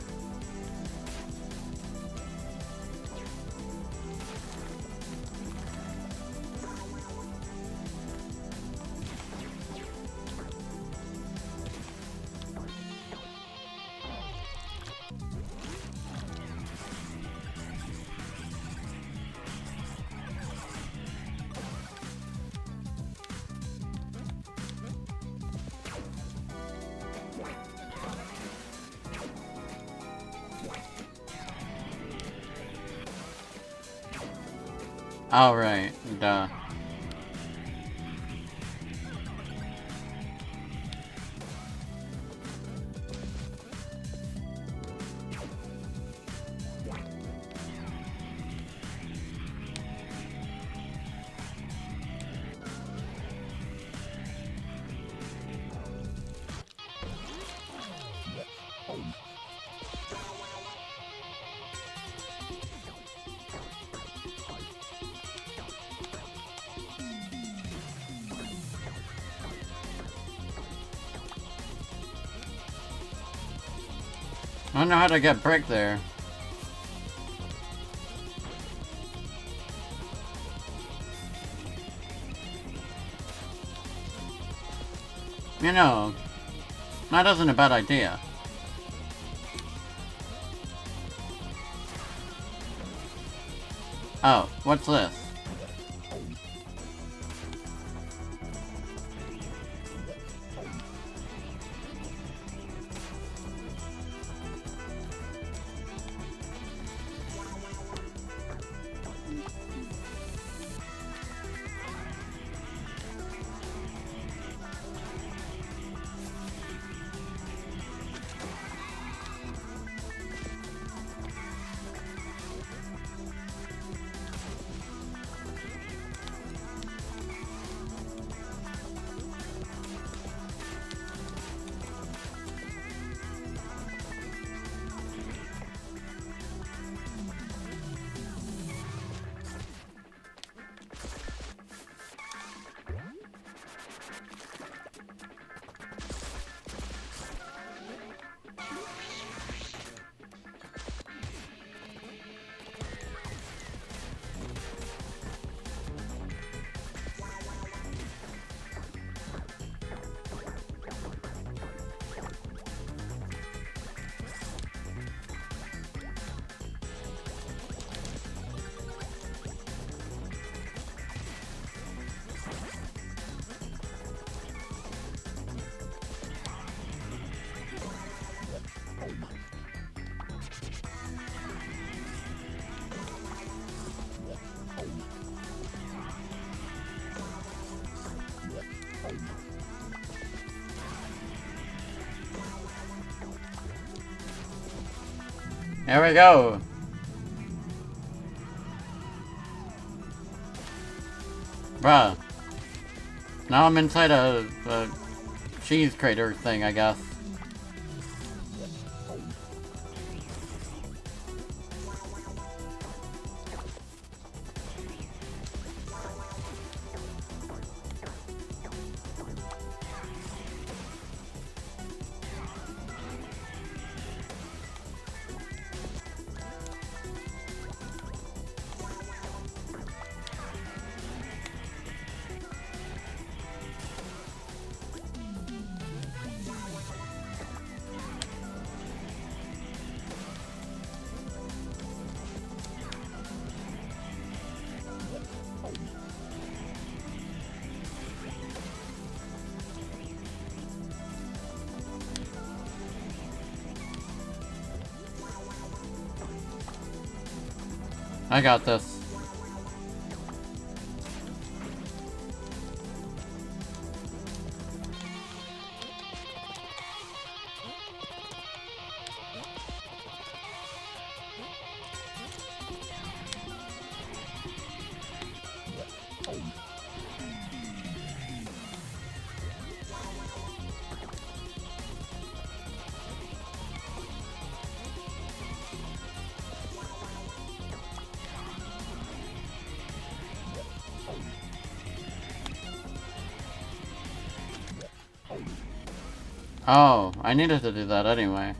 Alright, duh. I don't know how to get brick there. You know, that isn't a bad idea. Oh, what's this? There we go. Bruh. Now I'm inside a cheese crater thing, I guess. I got this. Oh, I needed to do that anyway.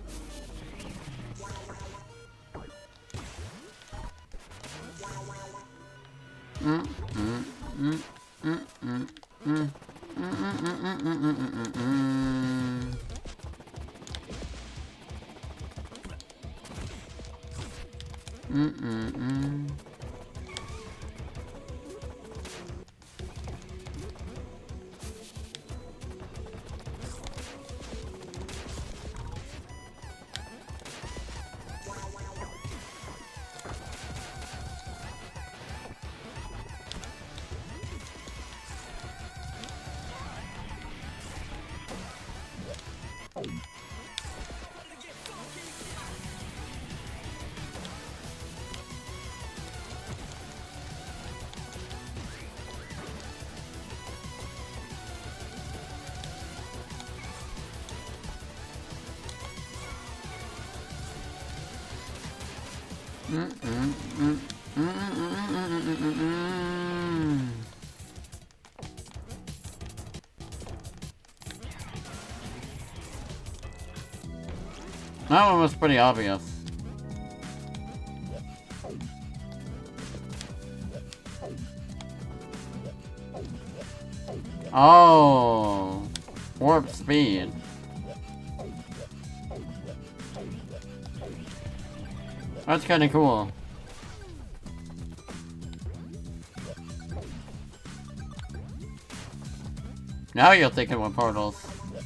That one was pretty obvious. Oh, warp speed. That's kind of cool. Now you're thinking with portals.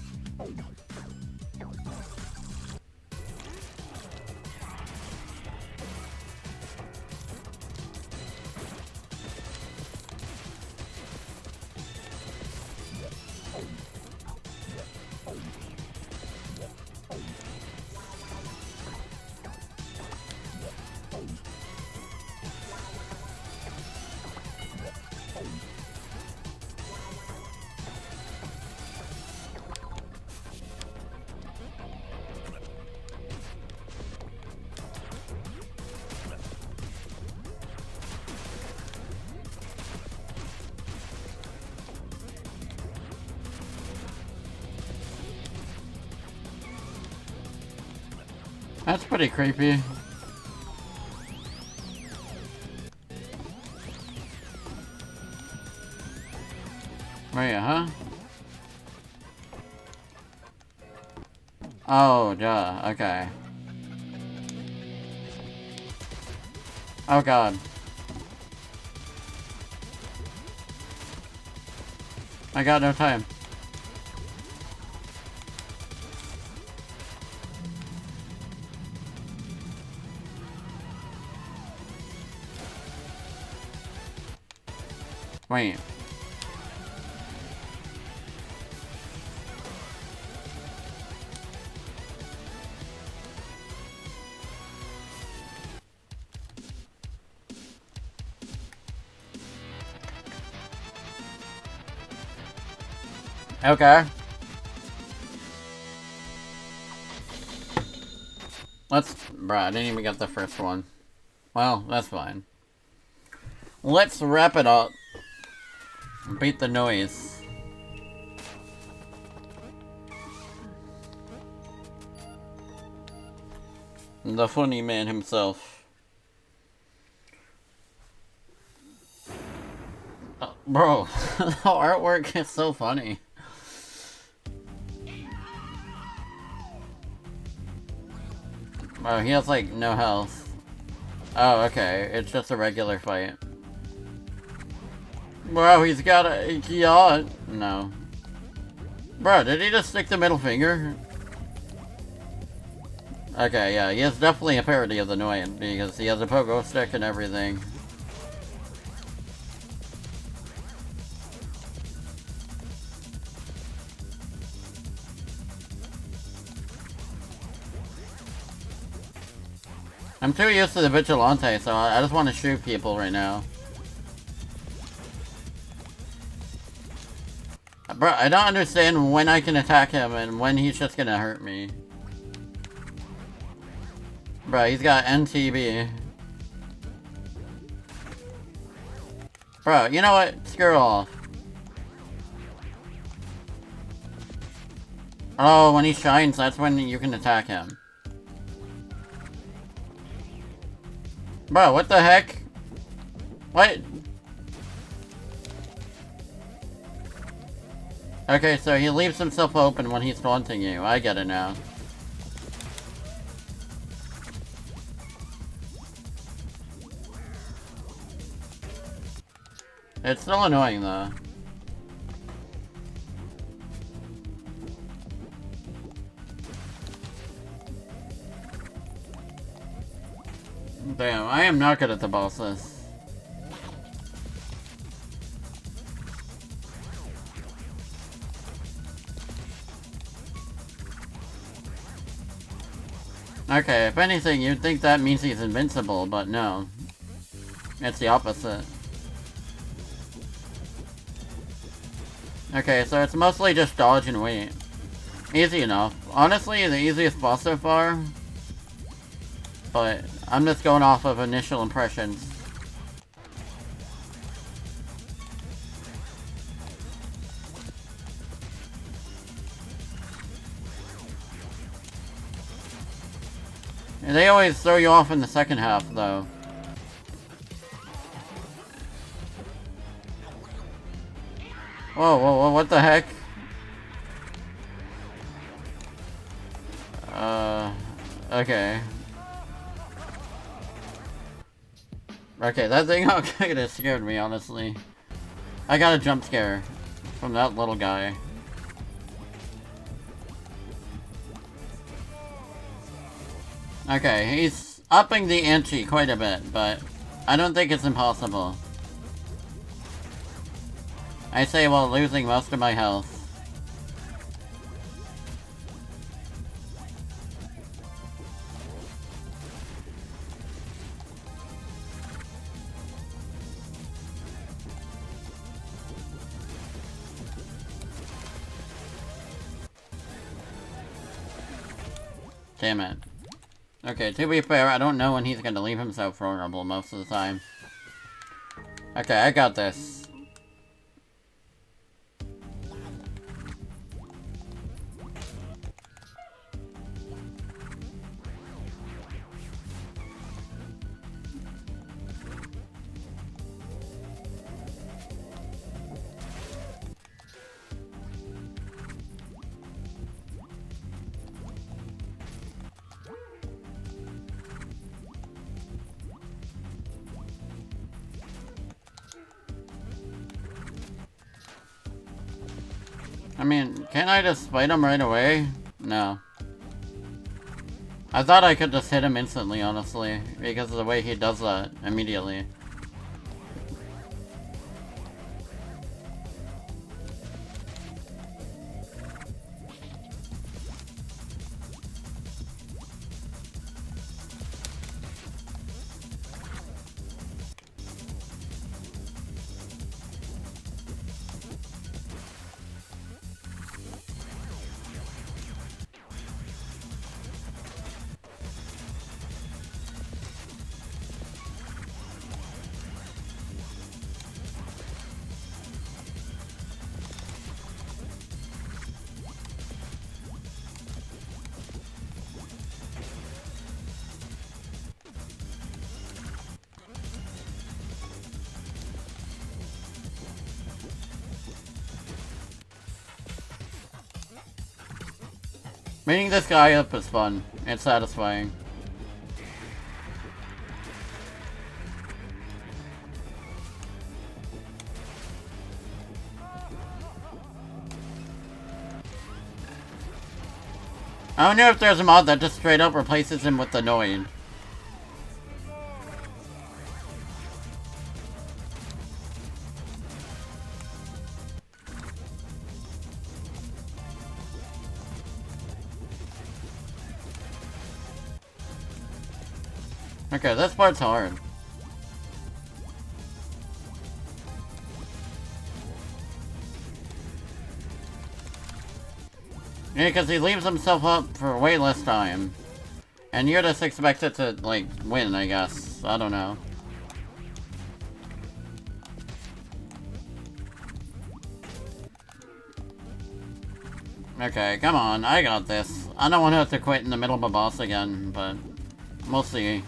That's pretty creepy. Wait, huh? Oh, duh, okay. Oh god. I got no time. Wait. Okay. Bruh, I didn't even get the first one. Well, that's fine. Let's wrap it up. Beat the noise. The funny man himself. Bro, the artwork is so funny. Oh, he has like no health. Oh, okay. It's just a regular fight. Bro, he's got a yacht. No. Bro, did he just stick the middle finger? Okay, yeah, he is definitely a parody of the Noyan, because he has a pogo stick and everything. I'm too used to the Vigilante, so I just want to shoot people right now. Bro, I don't understand when I can attack him and when he's just gonna hurt me. Bro, he's got NTB. Bro, you know what? Screw off. Oh, when he shines, that's when you can attack him. Bro, what the heck? What? Okay, so he leaves himself open when he's taunting you. I get it now. It's still annoying, though. Damn, I am not good at the bosses. Okay, if anything, you'd think that means he's invincible, but no. It's the opposite. Okay, so it's mostly just dodge and wait. Easy enough. Honestly, the easiest boss so far. But I'm just going off of initial impressions. And they always throw you off in the second half, though. Whoa, whoa, whoa, what the heck? Okay. Okay, that thing kinda scared me, honestly. I got a jump scare from that little guy. Okay, he's upping the ante quite a bit, but I don't think it's impossible. I say while losing most of my health. Damn it. Okay, to be fair, I don't know when he's gonna leave himself vulnerable most of the time. Okay, I got this. I mean, can't I just fight him right away? No. I thought I could just hit him instantly, honestly, because of the way he does that immediately. Beating this guy up is fun. It's satisfying. I wonder if there's a mod that just straight up replaces him with the Noid. Okay, this part's hard. Yeah, because he leaves himself up for way less time. And you're just expected to, like, win, I guess. I don't know. Okay, come on, I got this. I don't want to have to quit in the middle of a boss again, but we'll see.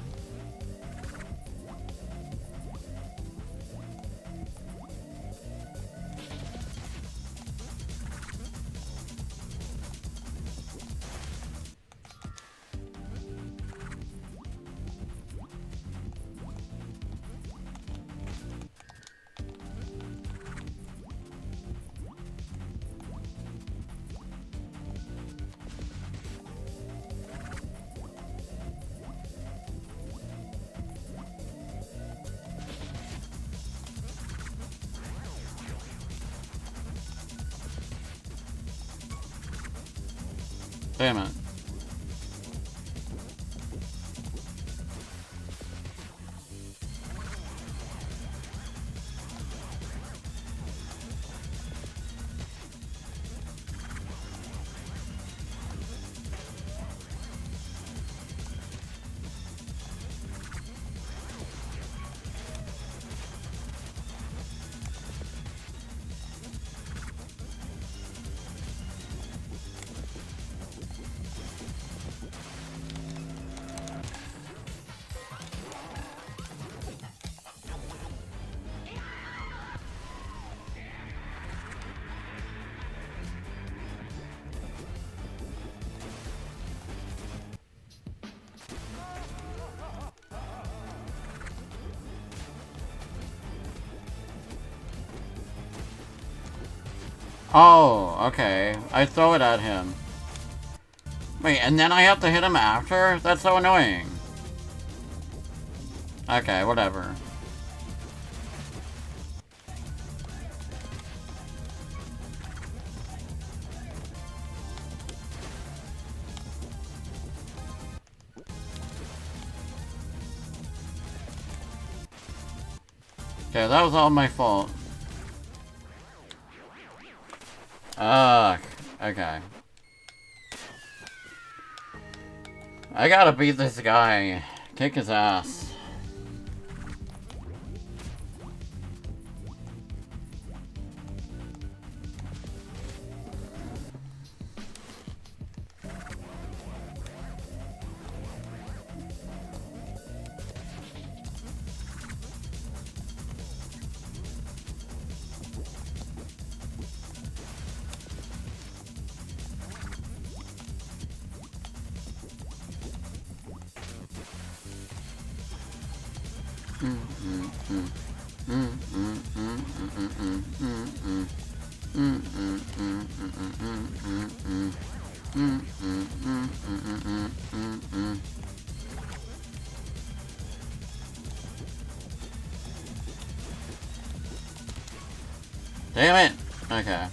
Damn it. Oh, okay. I throw it at him. Wait, and then I have to hit him after? That's so annoying. Okay, whatever. Okay, that was all my fault. Ugh. Okay. I gotta beat this guy. Kick his ass. Damn it! Okay.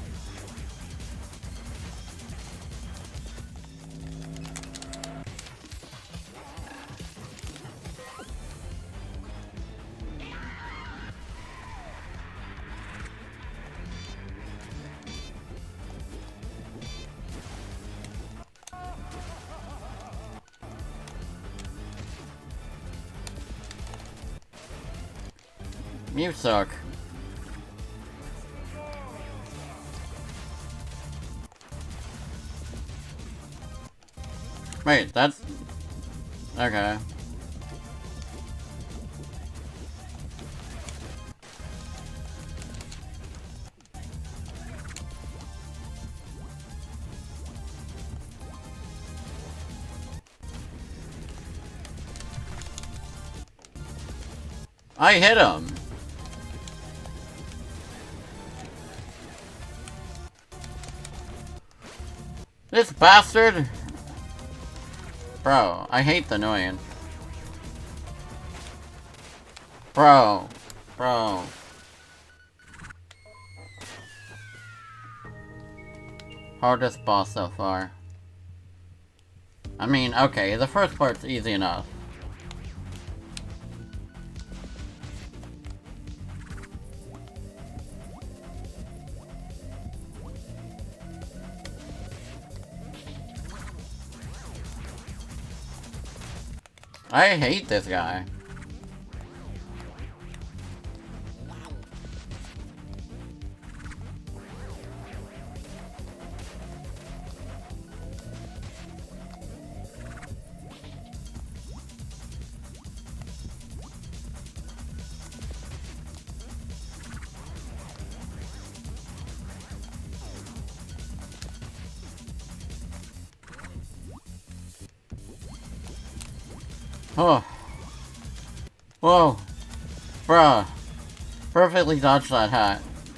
You suck. Wait, that's... Okay. I hit him! This bastard! Bro, I hate the noise. Bro. Bro. Hardest boss so far. I mean, okay, the first part's easy enough. I hate this guy. Oh. Whoa. Bruh. Perfectly dodged that hat.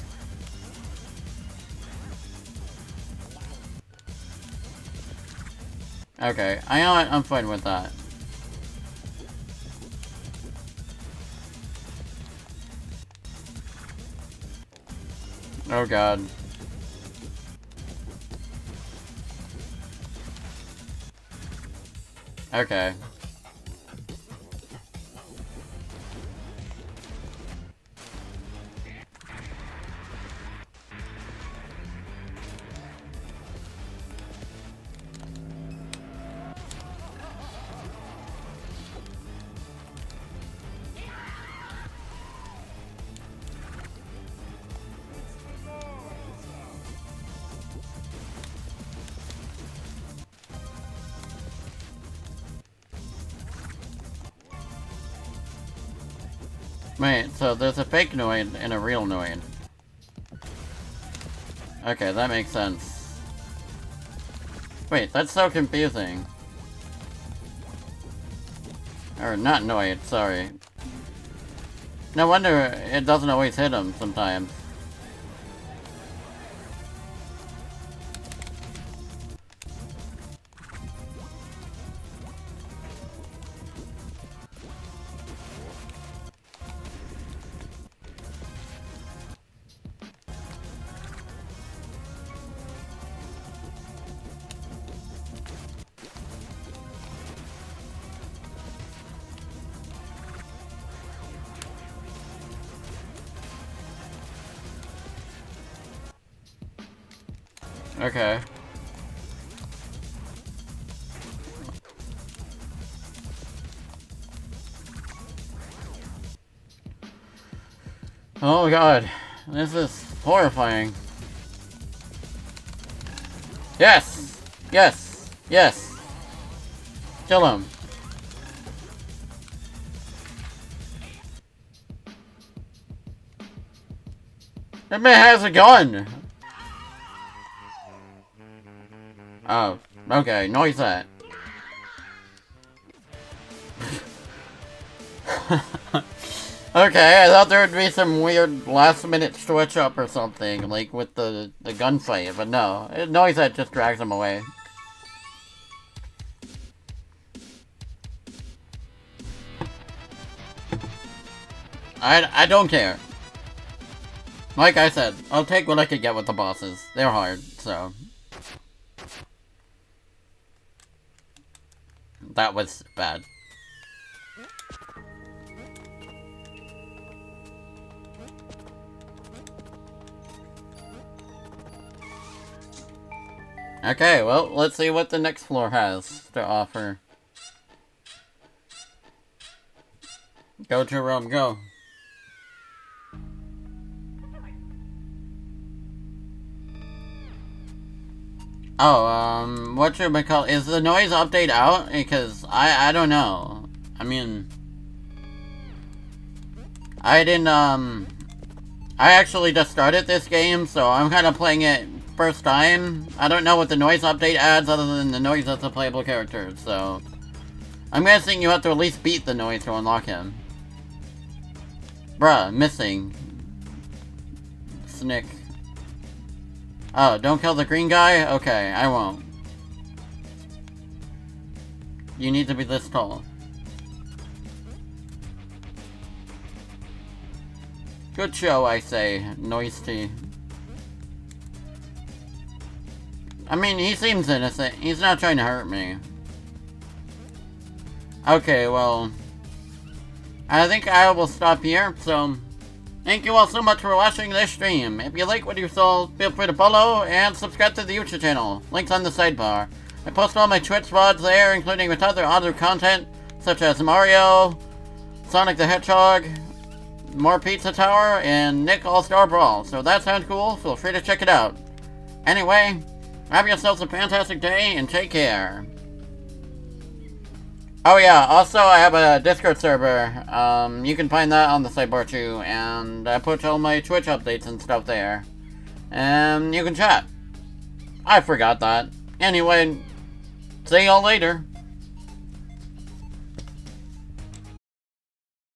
Okay, I know what, I'm fine with that. Oh god. Okay. Wait, so there's a fake Noid and a real Noid. Okay, that makes sense. Wait, that's so confusing. Or not Noid, sorry. No wonder it doesn't always hit him sometimes. Okay. Oh god, this is horrifying. Yes! Yes! Yes! Kill him. That man has a gun! Oh, okay, noise that. Okay, I thought there would be some weird last-minute switch-up or something, like with the gunfight, but no. Noise that just drags him away. I don't care. Like I said, I'll take what I could get with the bosses. They're hard, so... That was bad. Okay, well, let's see what the next floor has to offer. Go, Jerome, go. Oh, whatchamacallit, is the noise update out? Because I don't know. I mean, I didn't, I actually just started this game, so I'm kind of playing it first time. I don't know what the noise update adds other than the noise that's a playable character, so... I'm guessing you have to at least beat the noise to unlock him. Bruh, missing. Snick. Oh, don't kill the green guy? Okay, I won't. you need to be this tall. Good show, I say, Noisty. I mean, he seems innocent. He's not trying to hurt me. Okay, well, I think I will stop here, so thank you all so much for watching this stream. If you like what you saw, feel free to follow and subscribe to the YouTube channel. Links on the sidebar. I post all my Twitch VODs there, including with other content, such as Mario, Sonic the Hedgehog, more Pizza Tower, and Nick All-Star Brawl. So if that sounds cool, feel free to check it out. Anyway, have yourselves a fantastic day, and take care. Oh yeah, also I have a Discord server. You can find that on the sidebar too, and I put all my Twitch updates and stuff there. And you can chat. I forgot that. Anyway, see y'all later.